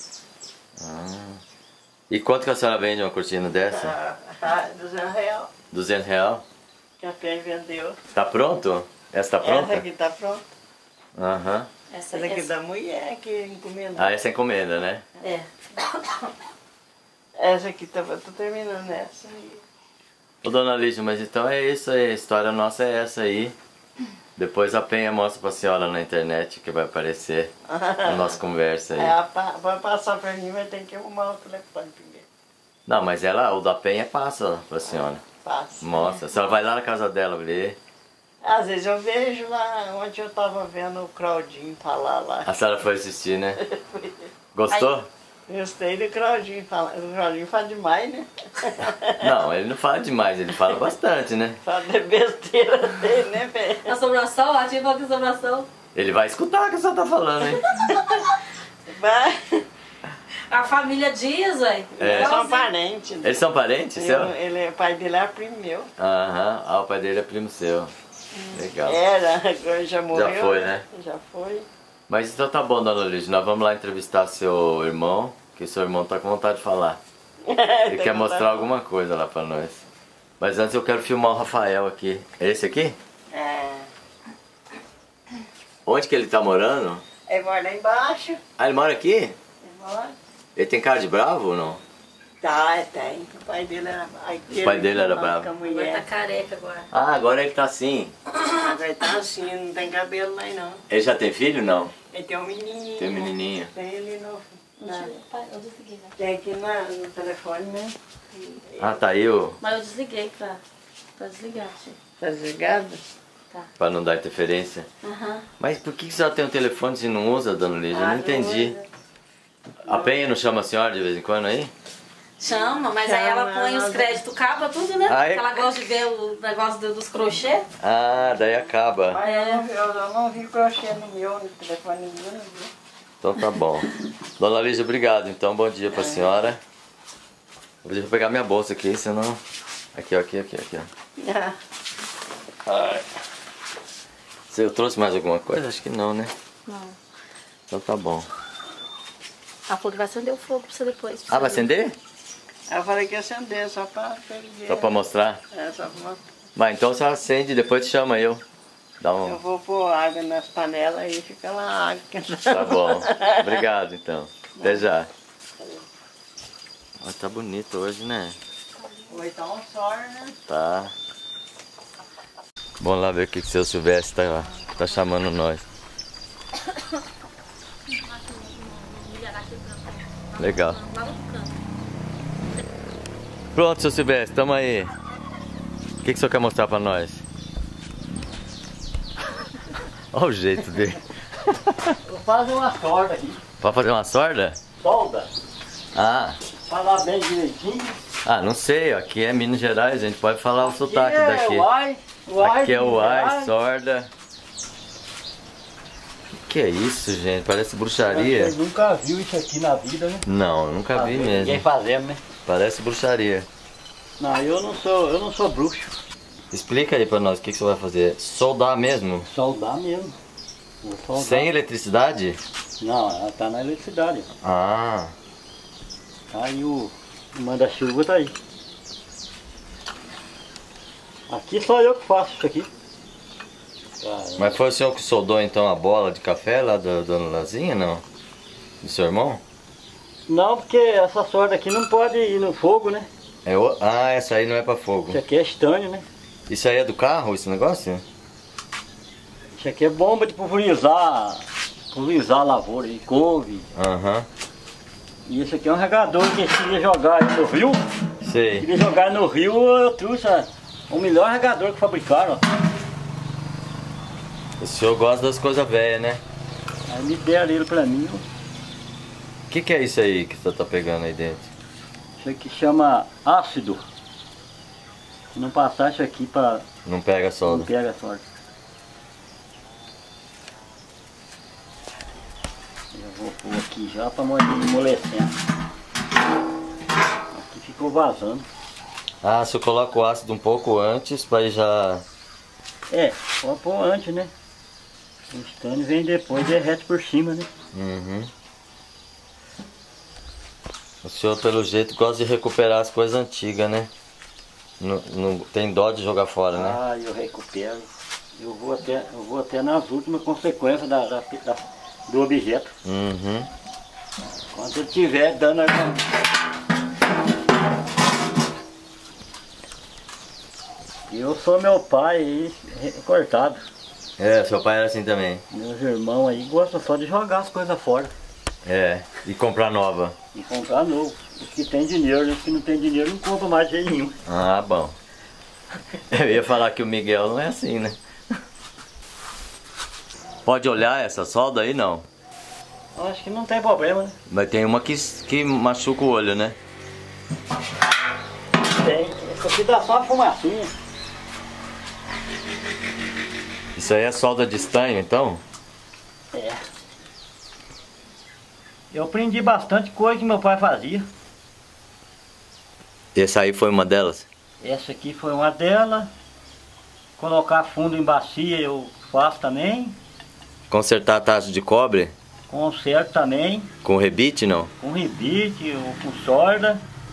[SPEAKER 1] Ah. E quanto que a senhora vende uma cortina dessa?
[SPEAKER 2] R$200.
[SPEAKER 1] R$200?
[SPEAKER 2] Que a Penha vendeu.
[SPEAKER 1] Tá pronto? Essa tá pronta?
[SPEAKER 2] Essa aqui tá pronta.
[SPEAKER 1] Aham.
[SPEAKER 3] Essa
[SPEAKER 2] Essa aqui
[SPEAKER 3] essa-
[SPEAKER 2] da mulher que encomendou.
[SPEAKER 1] Ah, essa é encomenda, né?
[SPEAKER 3] É.
[SPEAKER 2] Essa aqui tô terminando essa aí.
[SPEAKER 1] Ô, dona Lígia, mas então é isso aí, a história nossa é essa aí. Depois a Penha mostra pra senhora na internet que vai aparecer a nossa conversa aí.
[SPEAKER 2] Vai passar pra mim, vai ter que arrumar o telefone primeiro.
[SPEAKER 1] Não, mas ela, o da Penha passa pra senhora.
[SPEAKER 2] Passa.
[SPEAKER 1] Mostra. A senhora vai lá na casa dela ver.
[SPEAKER 2] Às vezes eu vejo lá, onde eu tava vendo o Claudinho falar lá.
[SPEAKER 1] A senhora foi assistir, né? Gostou?
[SPEAKER 2] Gostei do Claudinho falar. O Claudinho fala demais, né?
[SPEAKER 1] Não, ele não fala demais, ele fala bastante, né?
[SPEAKER 2] Fala de besteira dele, né, velho?
[SPEAKER 3] Assombração, a tia falou que assombração.
[SPEAKER 1] Ele vai escutar o que a senhora tá falando, hein?
[SPEAKER 2] Vai.
[SPEAKER 3] A família Dias, velho.
[SPEAKER 1] É.
[SPEAKER 2] Eles são parentes.
[SPEAKER 1] Eles são parentes, seu?
[SPEAKER 2] O pai dele é primo meu.
[SPEAKER 1] Aham, ah, o pai dele é primo seu. Legal.
[SPEAKER 2] Era, agora já morreu.
[SPEAKER 1] Já foi, né?
[SPEAKER 2] Já foi.
[SPEAKER 1] Mas então tá bom, dona Lígia, nós vamos lá entrevistar seu irmão, que seu irmão tá com vontade de falar. Ele quer mostrar alguma coisa lá pra nós. Mas antes eu quero filmar o Rafael aqui. É esse aqui?
[SPEAKER 2] É.
[SPEAKER 1] Onde que ele tá morando?
[SPEAKER 2] Ele mora lá embaixo.
[SPEAKER 1] Ah, ele mora aqui?
[SPEAKER 2] Ele mora.
[SPEAKER 1] Ele tem cara de bravo ou não?
[SPEAKER 2] Tá, tem. O pai dele era.
[SPEAKER 1] O pai dele era bravo.
[SPEAKER 2] Com a
[SPEAKER 3] Agora tá
[SPEAKER 2] mulher.
[SPEAKER 3] careca agora.
[SPEAKER 1] Ah, agora ele tá assim.
[SPEAKER 2] Agora tá assim, não tem cabelo mais não.
[SPEAKER 1] Ele já tem filho? Não.
[SPEAKER 2] Ele tem um menininho.
[SPEAKER 1] Tem um menininho.
[SPEAKER 2] Tem ele no.
[SPEAKER 3] Eu desliguei, né?
[SPEAKER 2] Tem aqui no telefone, né?
[SPEAKER 1] Ah, tá aí o...
[SPEAKER 3] Mas eu desliguei pra desligar, tia.
[SPEAKER 2] Tá desligado?
[SPEAKER 1] pra não dar interferência.
[SPEAKER 3] Aham.
[SPEAKER 1] Mas por que a senhora tem um telefone se não usa, dona Lígia? Eu não entendi. A Penha não chama a senhora de vez em quando aí?
[SPEAKER 3] Chama, mas aí ela põe os créditos, capa tudo, né?
[SPEAKER 1] Aí...
[SPEAKER 3] Porque ela gosta de ver o negócio dos crochê.
[SPEAKER 1] Ah, daí acaba.
[SPEAKER 2] Mas eu não vi crochê no meu, no telefone meu, não vi.
[SPEAKER 1] Então tá bom. Dona Lígia, obrigado. Então, bom dia pra senhora. Eu vou pegar minha bolsa aqui, senão... Aqui, ó, aqui, ó. Ai. Você trouxe mais alguma coisa? Acho que não, né?
[SPEAKER 3] Não.
[SPEAKER 1] Então tá bom.
[SPEAKER 3] Ela falou que vai acender o fogo pra você depois.
[SPEAKER 1] Ah, vai acender?
[SPEAKER 2] Eu falei que ia acender, só pra perder.
[SPEAKER 1] Só pra mostrar?
[SPEAKER 2] É, só pra mostrar.
[SPEAKER 1] Mas então você acende, depois te chama eu. Dá um...
[SPEAKER 2] Eu vou pôr água nas panelas e fica lá a água.
[SPEAKER 1] Tá bom. Obrigado, então. Até já. Ah, tá bonito hoje, né?
[SPEAKER 2] Hoje tá um sol, né?
[SPEAKER 1] Tá. Vamos lá ver o que o seu Silvestre tá chamando nós. Legal. Pronto, seu Silvestre, tamo aí. O que o senhor quer mostrar pra nós? Olha o jeito dele.
[SPEAKER 4] Vou fazer uma sorda aqui.
[SPEAKER 1] Pode fazer uma sorda?
[SPEAKER 4] Solda.
[SPEAKER 1] Ah.
[SPEAKER 4] Falar bem direitinho.
[SPEAKER 1] Ah, não sei, aqui é Minas Gerais, a gente pode falar o sotaque daqui.
[SPEAKER 4] Uai,
[SPEAKER 1] Aqui é o ai, sorda. Que é isso, gente? Parece bruxaria.
[SPEAKER 4] Você nunca viu isso aqui na vida, né?
[SPEAKER 1] Não, nunca vi
[SPEAKER 4] Ninguém
[SPEAKER 1] mesmo.
[SPEAKER 4] fazendo, né?
[SPEAKER 1] Parece bruxaria.
[SPEAKER 4] Não, eu não sou bruxo.
[SPEAKER 1] Explica aí pra nós o que você vai fazer. Soldar mesmo?
[SPEAKER 4] Soldar mesmo. Vou soldar.
[SPEAKER 1] Sem eletricidade?
[SPEAKER 4] Não, ela tá na eletricidade.
[SPEAKER 1] Ah.
[SPEAKER 4] Aí o manda-chuva tá aí. Aqui só eu que faço isso aqui. Caramba.
[SPEAKER 1] Mas foi o senhor que soldou então a bola de café lá da dona Lazinha, não? Do seu irmão?
[SPEAKER 4] Não, porque essa sorda aqui não pode ir no fogo, né?
[SPEAKER 1] Ah, essa aí não é pra fogo.
[SPEAKER 4] Isso aqui é estanho, né?
[SPEAKER 1] Isso aí é do carro, esse negócio?
[SPEAKER 4] Isso aqui é bomba de pulverizar a lavoura aí, couve.
[SPEAKER 1] Aham.
[SPEAKER 4] E esse aqui é um regador que se ia jogar aí no rio.
[SPEAKER 1] Sei.
[SPEAKER 4] Se ia jogar no rio, eu trouxe o melhor regador que fabricaram, ó.
[SPEAKER 1] O senhor gosta das coisas velhas, né?
[SPEAKER 4] Aí me deram ele pra mim. Ó.
[SPEAKER 1] O que é isso aí que você tá pegando aí dentro?
[SPEAKER 4] Isso aqui chama ácido. Se não passar isso aqui pra...
[SPEAKER 1] Não pega
[SPEAKER 4] Não
[SPEAKER 1] solda.
[SPEAKER 4] pega a sorte. Eu vou pôr aqui já pra amolecendo. Aqui ficou vazando.
[SPEAKER 1] Ah, se eu coloco o ácido um pouco antes pra ir já...
[SPEAKER 4] É, pode pôr antes, né? O estânio vem depois, derrete por cima, né?
[SPEAKER 1] Uhum. O senhor, pelo jeito, gosta de recuperar as coisas antigas, né? Não tem dó de jogar fora, né?
[SPEAKER 4] Ah, eu recupero. Eu vou até nas últimas consequências do objeto.
[SPEAKER 1] Uhum.
[SPEAKER 4] Quando eu estiver dando... Eu sou meu pai aí, cortado.
[SPEAKER 1] É, seu pai era assim também.
[SPEAKER 4] Meus irmãos aí gostam só de jogar as coisas fora.
[SPEAKER 1] É, e comprar nova.
[SPEAKER 4] E comprar novo. Os que tem dinheiro, né? Os que não tem dinheiro não compram mais de jeito nenhum.
[SPEAKER 1] Ah, bom. Eu ia falar que o Miguel não é assim, né? Pode olhar essa solda aí, não?
[SPEAKER 4] Eu acho que não tem problema, né?
[SPEAKER 1] Mas tem uma que machuca o olho, né?
[SPEAKER 4] Tem. Isso aqui dá só uma fumacinha.
[SPEAKER 1] Isso aí é solda de estanho, então?
[SPEAKER 4] É. Eu aprendi bastante coisa que meu pai fazia.
[SPEAKER 1] Essa aí foi uma delas?
[SPEAKER 4] Essa aqui foi uma delas. Colocar fundo em bacia eu faço também.
[SPEAKER 1] Consertar tacho de cobre?
[SPEAKER 4] Conserto também.
[SPEAKER 1] Com rebite, não?
[SPEAKER 4] Com rebite ou com sorda.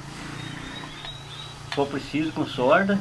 [SPEAKER 4] Se for preciso, com sorda.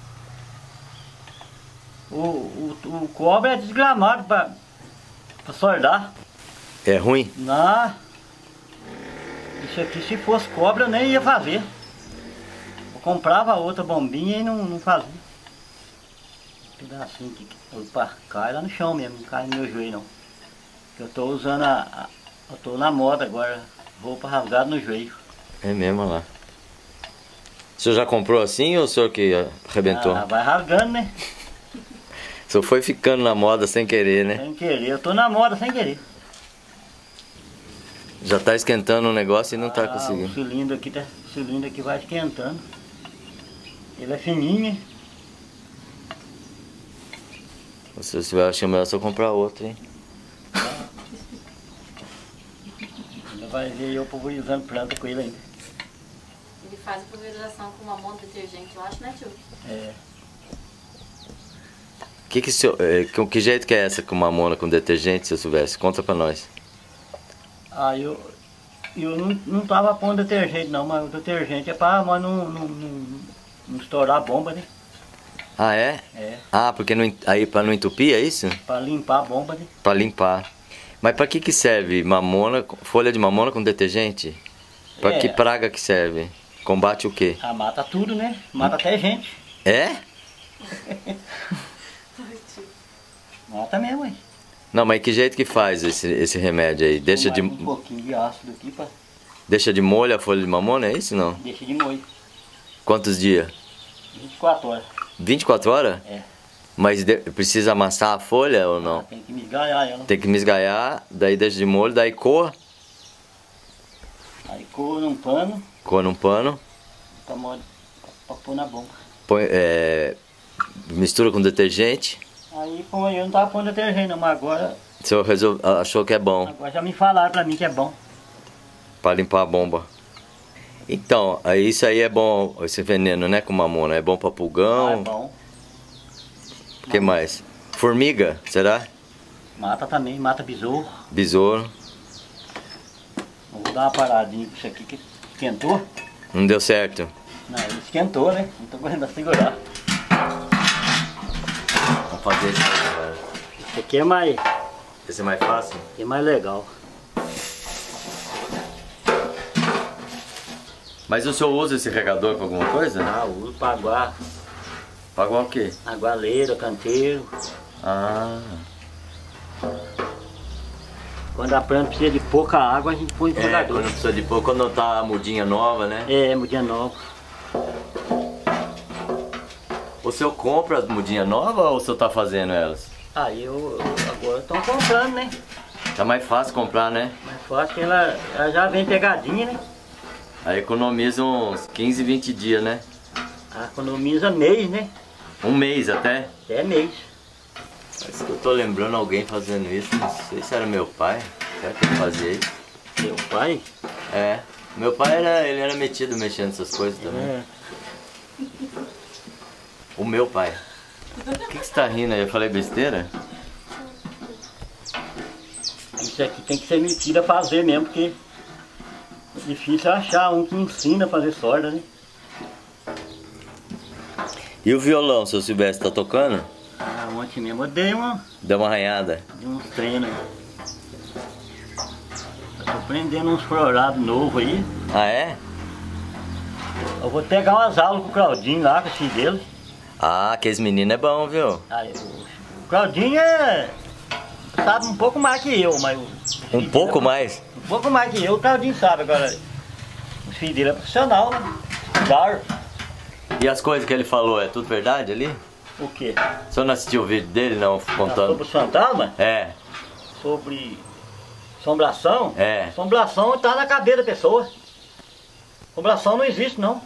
[SPEAKER 4] O cobre é desgramado para sordar.
[SPEAKER 1] É ruim?
[SPEAKER 4] Não. Isso aqui, se fosse cobre, eu nem ia fazer. Eu comprava outra bombinha e não fazia. Um pedacinho que cai lá no chão mesmo, não cai no meu joelho não. Eu tô usando eu tô na moda agora, roupa rasgada no joelho.
[SPEAKER 1] É mesmo, olha lá. O senhor já comprou assim ou o senhor que arrebentou?
[SPEAKER 4] Ah, vai rasgando, né?
[SPEAKER 1] O senhor foi ficando na moda sem querer, né?
[SPEAKER 4] Sem querer, eu tô na moda sem querer.
[SPEAKER 1] Já tá esquentando o negócio e não tá conseguindo.
[SPEAKER 4] O cilindro aqui vai esquentando. Ele é fininho.
[SPEAKER 1] Se você vai achar melhor só comprar outro, hein?
[SPEAKER 4] Ainda vai ver eu pulverizando planta com ele ainda.
[SPEAKER 3] Ele faz a pulverização com mamona detergente, eu acho, né, tio?
[SPEAKER 1] É. Que jeito que é essa com mamona com detergente, seu Silvestre? Conta pra nós.
[SPEAKER 4] Eu não tava pondo detergente não, mas o detergente é pra nós não estourar a bomba, né?
[SPEAKER 1] Ah, é?
[SPEAKER 4] É.
[SPEAKER 1] Ah, porque aí pra não entupir, é isso?
[SPEAKER 4] Pra limpar a bomba, né?
[SPEAKER 1] Pra limpar. Mas pra que serve mamona, folha de mamona com detergente? Pra que praga que serve? Combate o quê?
[SPEAKER 4] Ah, mata tudo, né? Mata até gente.
[SPEAKER 1] É?
[SPEAKER 4] Mata mesmo, hein?
[SPEAKER 1] Não, mas que jeito que faz esse remédio aí? Deixa de...
[SPEAKER 4] um pouquinho de ácido aqui pra...
[SPEAKER 1] Deixa de molho a folha de mamona, é isso não?
[SPEAKER 4] Deixa de molho.
[SPEAKER 1] Quantos dias?
[SPEAKER 4] 24 horas.
[SPEAKER 1] 24 horas?
[SPEAKER 4] É.
[SPEAKER 1] Mas precisa amassar a folha ou não?
[SPEAKER 4] Tem que misgalhar ela.
[SPEAKER 1] Tem que misgalhar, daí deixa de molho, daí coa.
[SPEAKER 4] Aí coa num pano.
[SPEAKER 1] Coa num pano.
[SPEAKER 4] Pra pôr na bomba.
[SPEAKER 1] Põe, mistura com detergente.
[SPEAKER 4] Aí eu não tava pondo detergente não, mas agora...
[SPEAKER 1] O senhor achou que é bom?
[SPEAKER 4] Agora já me falaram pra mim que é bom.
[SPEAKER 1] Pra limpar a bomba. Então, isso aí é bom, esse veneno, né, com mamona. É bom pra pulgão.
[SPEAKER 4] É bom.
[SPEAKER 1] O que mais? Formiga, será?
[SPEAKER 4] Mata também, mata besouro.
[SPEAKER 1] Besouro.
[SPEAKER 4] Vou dar uma paradinha com isso aqui que esquentou.
[SPEAKER 1] Não deu certo?
[SPEAKER 4] Não, ele esquentou, né? Não tô conseguindo segurar.
[SPEAKER 1] Vamos fazer isso agora.
[SPEAKER 4] Esse aqui é mais...
[SPEAKER 1] Esse é mais fácil?
[SPEAKER 4] Esse é mais legal.
[SPEAKER 1] Mas o senhor usa esse regador pra alguma coisa?
[SPEAKER 4] Ah, uso pra aguar.
[SPEAKER 1] Pra aguar o quê?
[SPEAKER 4] Agualeira, canteiro.
[SPEAKER 1] Ah.
[SPEAKER 4] Quando a planta precisa de pouca água, a gente põe no regador.
[SPEAKER 1] Quando precisa de pouco, quando tá a mudinha nova, né?
[SPEAKER 4] É, mudinha nova.
[SPEAKER 1] O senhor compra as mudinhas novas ou o senhor tá fazendo elas?
[SPEAKER 4] Agora estão comprando, né?
[SPEAKER 1] Tá mais fácil comprar, né?
[SPEAKER 4] Mais fácil que ela já vem pegadinha, né?
[SPEAKER 1] Aí economiza uns 15, 20 dias, né?
[SPEAKER 4] Economiza mês, né?
[SPEAKER 1] Um mês até?
[SPEAKER 4] É mês.
[SPEAKER 1] Parece que eu tô lembrando alguém fazendo isso. Não sei se era meu pai. Será que ele fazia isso?
[SPEAKER 4] Meu pai?
[SPEAKER 1] É. Meu pai ele era metido mexendo nessas coisas também.
[SPEAKER 4] É.
[SPEAKER 1] O meu pai. O que você tá rindo aí? Eu falei besteira?
[SPEAKER 4] Isso aqui tem que ser metido a fazer mesmo, porque é difícil achar um que ensina a fazer sorda, né?
[SPEAKER 1] E o violão, seu Silvestre, tá tocando?
[SPEAKER 4] Ontem mesmo eu
[SPEAKER 1] Deu uma arranhada?
[SPEAKER 4] Dei uns treinos aí. Eu tô aprendendo uns florados novos aí.
[SPEAKER 1] Ah, é?
[SPEAKER 4] Eu vou pegar umas aulas com o Claudinho lá, com o filho dele.
[SPEAKER 1] Ah, aqueles meninos é bom, viu?
[SPEAKER 4] O Claudinho sabe um pouco mais que eu, mas...
[SPEAKER 1] Um pouco mais?
[SPEAKER 4] Um pouco mais que eu, o Claudinho sabe agora. O filho dele é profissional, né? Dar.
[SPEAKER 1] E as coisas que ele falou, é tudo verdade ali?
[SPEAKER 4] O quê?
[SPEAKER 1] O senhor não assistiu o vídeo dele, não, contando?
[SPEAKER 4] Sobre o fantasma?
[SPEAKER 1] É.
[SPEAKER 4] Sobre assombração?
[SPEAKER 1] É.
[SPEAKER 4] Assombração tá na cabeça da pessoa. Assombração não existe, não.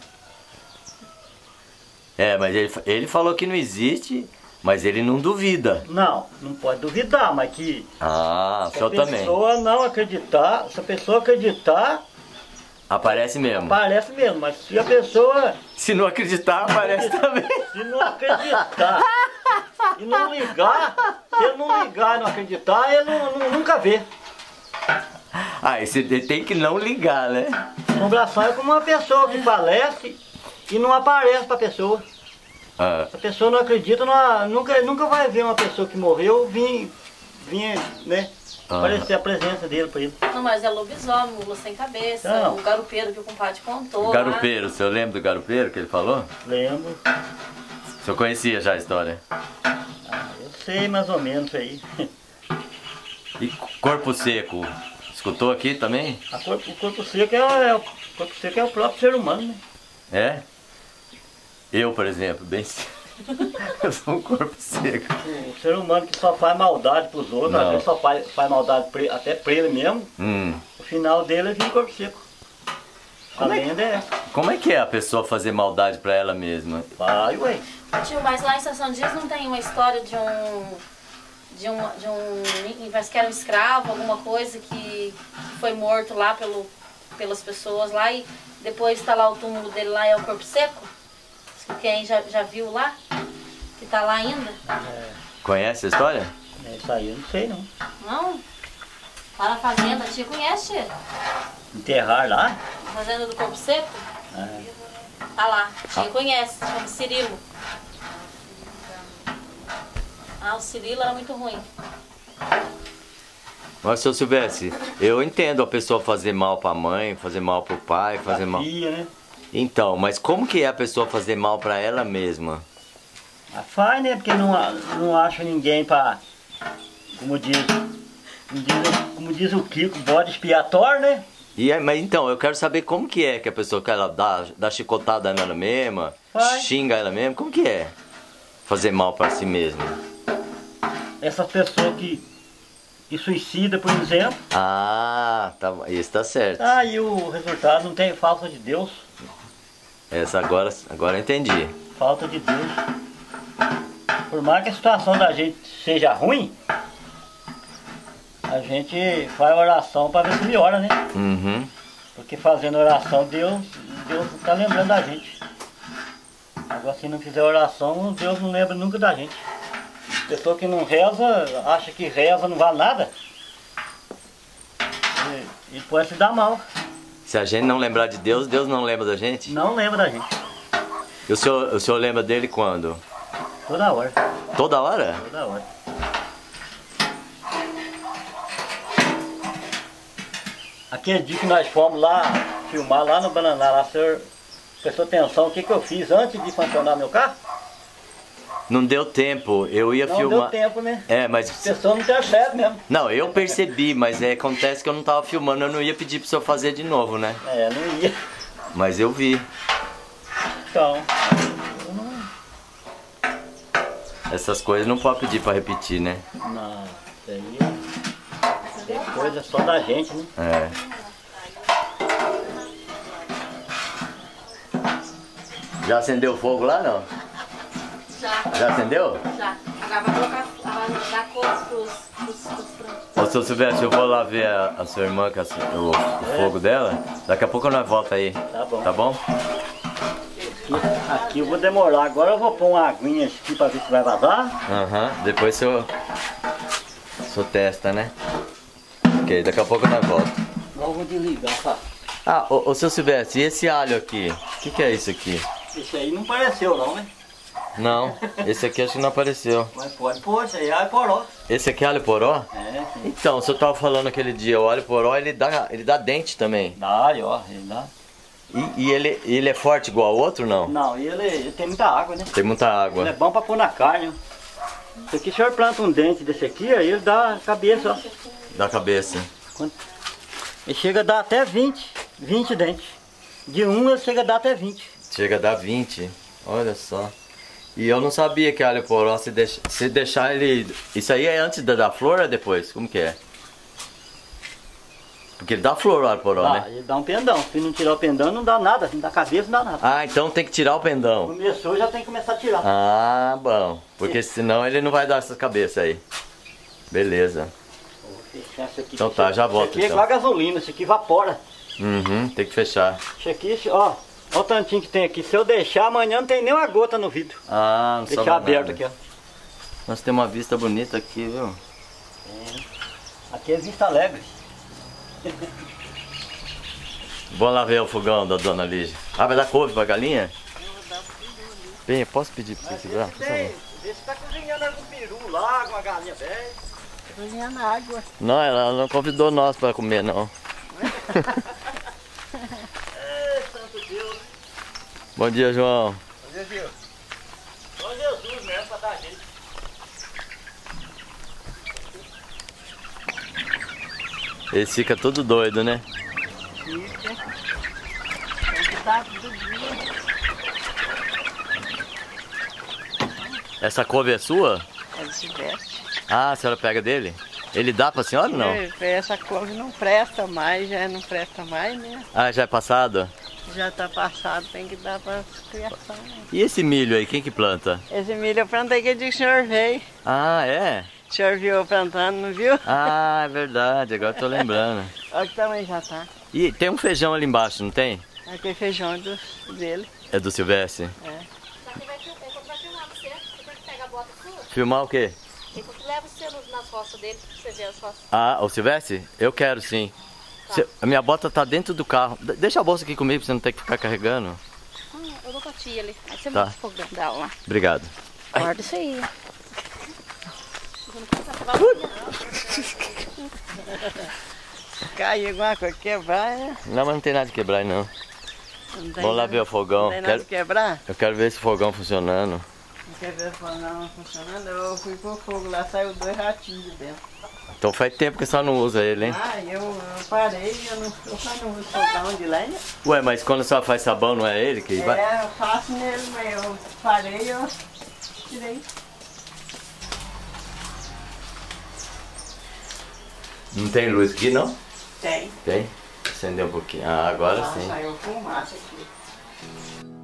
[SPEAKER 1] É, mas ele falou que não existe, mas ele não duvida.
[SPEAKER 4] Não pode duvidar, mas que...
[SPEAKER 1] Ah, o senhor também.
[SPEAKER 4] Se a pessoa não acreditar, se a pessoa acreditar...
[SPEAKER 1] Aparece mesmo.
[SPEAKER 4] Aparece mesmo, mas se a pessoa...
[SPEAKER 1] Se não acreditar, aparece também.
[SPEAKER 4] Se não acreditar e não ligar, se ele não ligar e não acreditar, ele nunca vê.
[SPEAKER 1] Ah, ele tem que não ligar, né?
[SPEAKER 4] Assombração é como uma pessoa que falece e não aparece pra pessoa.
[SPEAKER 1] Ah.
[SPEAKER 4] Se a pessoa não acredita, nunca vai ver uma pessoa que morreu vir né? Aparecer a presença dele pra ele.
[SPEAKER 3] Não, mas é lobisomem, mula sem cabeça,
[SPEAKER 4] Não.
[SPEAKER 3] o garupeiro que o compadre contou.
[SPEAKER 1] Garupeiro, o senhor lembra do garupeiro que ele falou?
[SPEAKER 4] Lembro.
[SPEAKER 1] O senhor conhecia já a história?
[SPEAKER 4] Eu sei mais ou menos aí.
[SPEAKER 1] E corpo seco, escutou aqui também?
[SPEAKER 4] O corpo seco é o próprio ser humano, né?
[SPEAKER 1] É? Eu, por exemplo, bem... Eu sou um corpo seco.
[SPEAKER 4] O ser humano que só faz maldade pros outros, às vezes só faz maldade até pra ele mesmo, o final dele é vir corpo seco. A lenda é essa.
[SPEAKER 1] Como é que é a pessoa fazer maldade pra ela mesma?
[SPEAKER 4] Vai, ué.
[SPEAKER 3] Tio, mas lá em Estação Dias não tem uma história de um parece que era um escravo, alguma coisa que foi morto lá pelas pessoas lá e depois tá lá o túmulo dele lá, é o corpo seco? Quem já viu lá? Que tá lá ainda?
[SPEAKER 1] Conhece a história?
[SPEAKER 4] Isso aí eu não sei não.
[SPEAKER 3] Não? Lá na fazenda, a tia conhece, tia?
[SPEAKER 4] Enterrar lá?
[SPEAKER 3] Fazenda do Corpo Seco? Tá lá, a tia conhece, chama Cirilo. Ah, o Cirilo era muito ruim.
[SPEAKER 1] Mas, seu Silvestre, eu entendo a pessoa fazer mal pra mãe, fazer mal pro pai, fazer mal...
[SPEAKER 4] Filha, né?
[SPEAKER 1] Então, mas como que é a pessoa fazer mal pra ela mesma?
[SPEAKER 4] Faz, né? Porque não acha ninguém pra... Como diz o Kiko, bode expiatório, né?
[SPEAKER 1] Mas então, eu quero saber como que é que a pessoa que ela dá chicotada nela mesma, xinga ela mesma, como que é fazer mal pra si mesma?
[SPEAKER 4] Essas pessoas que suicida, por exemplo.
[SPEAKER 1] Ah, tá, isso tá certo.
[SPEAKER 4] E o resultado não tem falta de Deus.
[SPEAKER 1] Essa agora eu entendi.
[SPEAKER 4] Falta de Deus. Por mais que a situação da gente seja ruim, a gente faz oração para ver se melhora, né? Porque fazendo oração, Deus está lembrando da gente. Agora, se não fizer oração, Deus não lembra nunca da gente. Pessoa que não reza, acha que reza não vale nada, e pode se dar mal.
[SPEAKER 1] Se a gente não lembrar de Deus, Deus não lembra da gente?
[SPEAKER 4] Não lembra da gente.
[SPEAKER 1] E o senhor lembra dele quando?
[SPEAKER 4] Toda hora.
[SPEAKER 1] Toda hora?
[SPEAKER 4] Toda hora. Aquele dia que nós fomos lá filmar lá no Bananá, lá o senhor prestou atenção o que eu fiz antes de funcionar meu carro?
[SPEAKER 1] Não deu tempo, eu ia filmar.
[SPEAKER 4] Não deu tempo, né?
[SPEAKER 1] Mas...
[SPEAKER 4] A pessoa não percebe mesmo.
[SPEAKER 1] Não, eu percebi, mas acontece que eu não tava filmando, eu não ia pedir pro senhor fazer de novo, né?
[SPEAKER 4] Não ia.
[SPEAKER 1] Mas eu vi.
[SPEAKER 4] Então,
[SPEAKER 1] essas coisas não pode pedir pra repetir, né?
[SPEAKER 4] Não, isso aí é coisa só da gente, né?
[SPEAKER 1] Já acendeu o fogo lá, não? Já acendeu?
[SPEAKER 3] Já. Agora vai colocar, dar cor pros
[SPEAKER 1] Ô, seu Silvestre, eu vou lá ver a sua irmã, o fogo dela. Daqui a pouco nós volta aí.
[SPEAKER 4] Tá bom.
[SPEAKER 1] Tá bom?
[SPEAKER 4] Aqui eu vou demorar. Agora eu vou pôr uma aguinha aqui pra ver se vai vazar.
[SPEAKER 1] Depois o senhor testa, né? Ok, daqui a pouco nós volta.
[SPEAKER 4] Agora eu vou desligar, tá?
[SPEAKER 1] Ô, seu Silvestre, e esse alho aqui? O que é isso aqui?
[SPEAKER 4] Esse aí não apareceu não, né?
[SPEAKER 1] Não, esse aqui acho que não apareceu.
[SPEAKER 4] Mas pode pôr, esse aí é alho poró.
[SPEAKER 1] Esse aqui é alho poró?
[SPEAKER 4] Sim.
[SPEAKER 1] Então, o senhor tava falando aquele dia, o alho poró ele dá dente também.
[SPEAKER 4] Dá, ele dá.
[SPEAKER 1] E ele é forte igual ao outro, não?
[SPEAKER 4] Não, ele tem muita água, né?
[SPEAKER 1] Tem muita água.
[SPEAKER 4] Ele é bom pra pôr na carne. Esse aqui, o senhor planta um dente desse aqui, aí ele dá a cabeça, ó.
[SPEAKER 1] Da cabeça.
[SPEAKER 4] Ele chega a dar até 20 dentes. De um ele chega a dar até 20.
[SPEAKER 1] Chega a dar 20, olha só. E eu não sabia que alho poró, se deixar ele... Isso aí é antes de dar flor ou é depois? Como que é? Porque ele dá flor o alho poró, né?
[SPEAKER 4] Ele dá um pendão. Se não tirar o pendão não dá nada, não dá cabeça, não dá nada.
[SPEAKER 1] Então tem que tirar o pendão.
[SPEAKER 4] Começou, já tem que começar a tirar.
[SPEAKER 1] Bom. Porque senão ele não vai dar essa cabeça aí. Beleza.
[SPEAKER 4] Vou fechar isso aqui.
[SPEAKER 1] Então tá, já volto
[SPEAKER 4] então. Isso aqui é igual a gasolina, isso aqui evapora.
[SPEAKER 1] Tem que fechar.
[SPEAKER 4] Isso aqui, ó. Olha o tantinho que tem aqui. Se eu deixar, amanhã não tem nem uma gota no vidro.
[SPEAKER 1] Não
[SPEAKER 4] deixar
[SPEAKER 1] sobra
[SPEAKER 4] aberto
[SPEAKER 1] nada.
[SPEAKER 4] aqui, ó.
[SPEAKER 1] Nós temos uma vista bonita aqui, viu?
[SPEAKER 4] Aqui é Vista Alegre.
[SPEAKER 1] Vamos lá ver o fogão da dona Lígia. Vai dar couve pra galinha? Bem, posso pedir pra você segurar? Por favor.
[SPEAKER 4] Vê se tá cozinhando algum peru lá, uma galinha velha.
[SPEAKER 2] Cozinhando água.
[SPEAKER 1] Não, ela não convidou nós pra comer, não.
[SPEAKER 4] Santo Deus.
[SPEAKER 1] Bom dia, João.
[SPEAKER 4] Bom dia, Gil. Só Jesus mesmo pra dar jeito.
[SPEAKER 1] Esse fica todo doido, né?
[SPEAKER 2] Fica. Tem que estar todo dia.
[SPEAKER 1] Essa couve é sua?
[SPEAKER 2] É do Silvestre.
[SPEAKER 1] Ah, a senhora pega dele? Ele dá pra senhora ou não?
[SPEAKER 2] Essa couve não presta mais, já não presta mais, né?
[SPEAKER 1] Ah, já é passado?
[SPEAKER 2] Já tá passado, tem que dar pra criação. Né?
[SPEAKER 1] E esse milho aí, quem que planta?
[SPEAKER 2] Esse milho eu plantei que o senhor veio.
[SPEAKER 1] Ah, é?
[SPEAKER 2] O senhor viu eu plantando, não viu?
[SPEAKER 1] Ah, é verdade, agora eu tô lembrando.
[SPEAKER 2] Olha que também já tá.
[SPEAKER 1] E tem um feijão ali embaixo, não tem?
[SPEAKER 2] Aquele feijão dele.
[SPEAKER 1] É do Silvestre?
[SPEAKER 2] É.
[SPEAKER 3] Vai filmar você tem que pegar a bota sua.
[SPEAKER 1] Filmar o quê?
[SPEAKER 3] Leva você nas roças dele pra você ver as roças.
[SPEAKER 1] Ah, o Silvestre? Eu quero sim.
[SPEAKER 3] Tá.
[SPEAKER 1] A minha bota tá dentro do carro. Deixa a bolsa aqui comigo pra você não ter que ficar carregando.
[SPEAKER 3] Eu dou pra tia ali. Aí você
[SPEAKER 1] Tá.
[SPEAKER 3] mostra o fogão dela lá.
[SPEAKER 1] Obrigado.
[SPEAKER 3] Guarda isso aí.
[SPEAKER 2] Caiu alguma coisa, quebrar, né?
[SPEAKER 1] Não, mas não tem nada de quebrar aí, não.
[SPEAKER 2] Não tem
[SPEAKER 1] Vamos lá
[SPEAKER 2] nada-
[SPEAKER 1] ver o fogão.
[SPEAKER 2] Não tem nada de quebrar?
[SPEAKER 1] Eu quero ver esse fogão funcionando.
[SPEAKER 2] Não quer ver o fogão funcionando? Eu fui pro fogo lá, saiu 2 ratinhos de dentro.
[SPEAKER 1] Então faz tempo que a senhora não usa ele, hein?
[SPEAKER 2] Ah, eu parei, eu só não uso fogão de lenha.
[SPEAKER 1] Ué, mas quando a senhora faz sabão, não é ele que vai?
[SPEAKER 2] É, eu faço nele, mas eu parei, eu tirei.
[SPEAKER 1] Não tem luz aqui, não?
[SPEAKER 2] Tem.
[SPEAKER 1] Tem? Acendeu um pouquinho. Ah, agora sim.
[SPEAKER 2] Saiu fumaça aqui.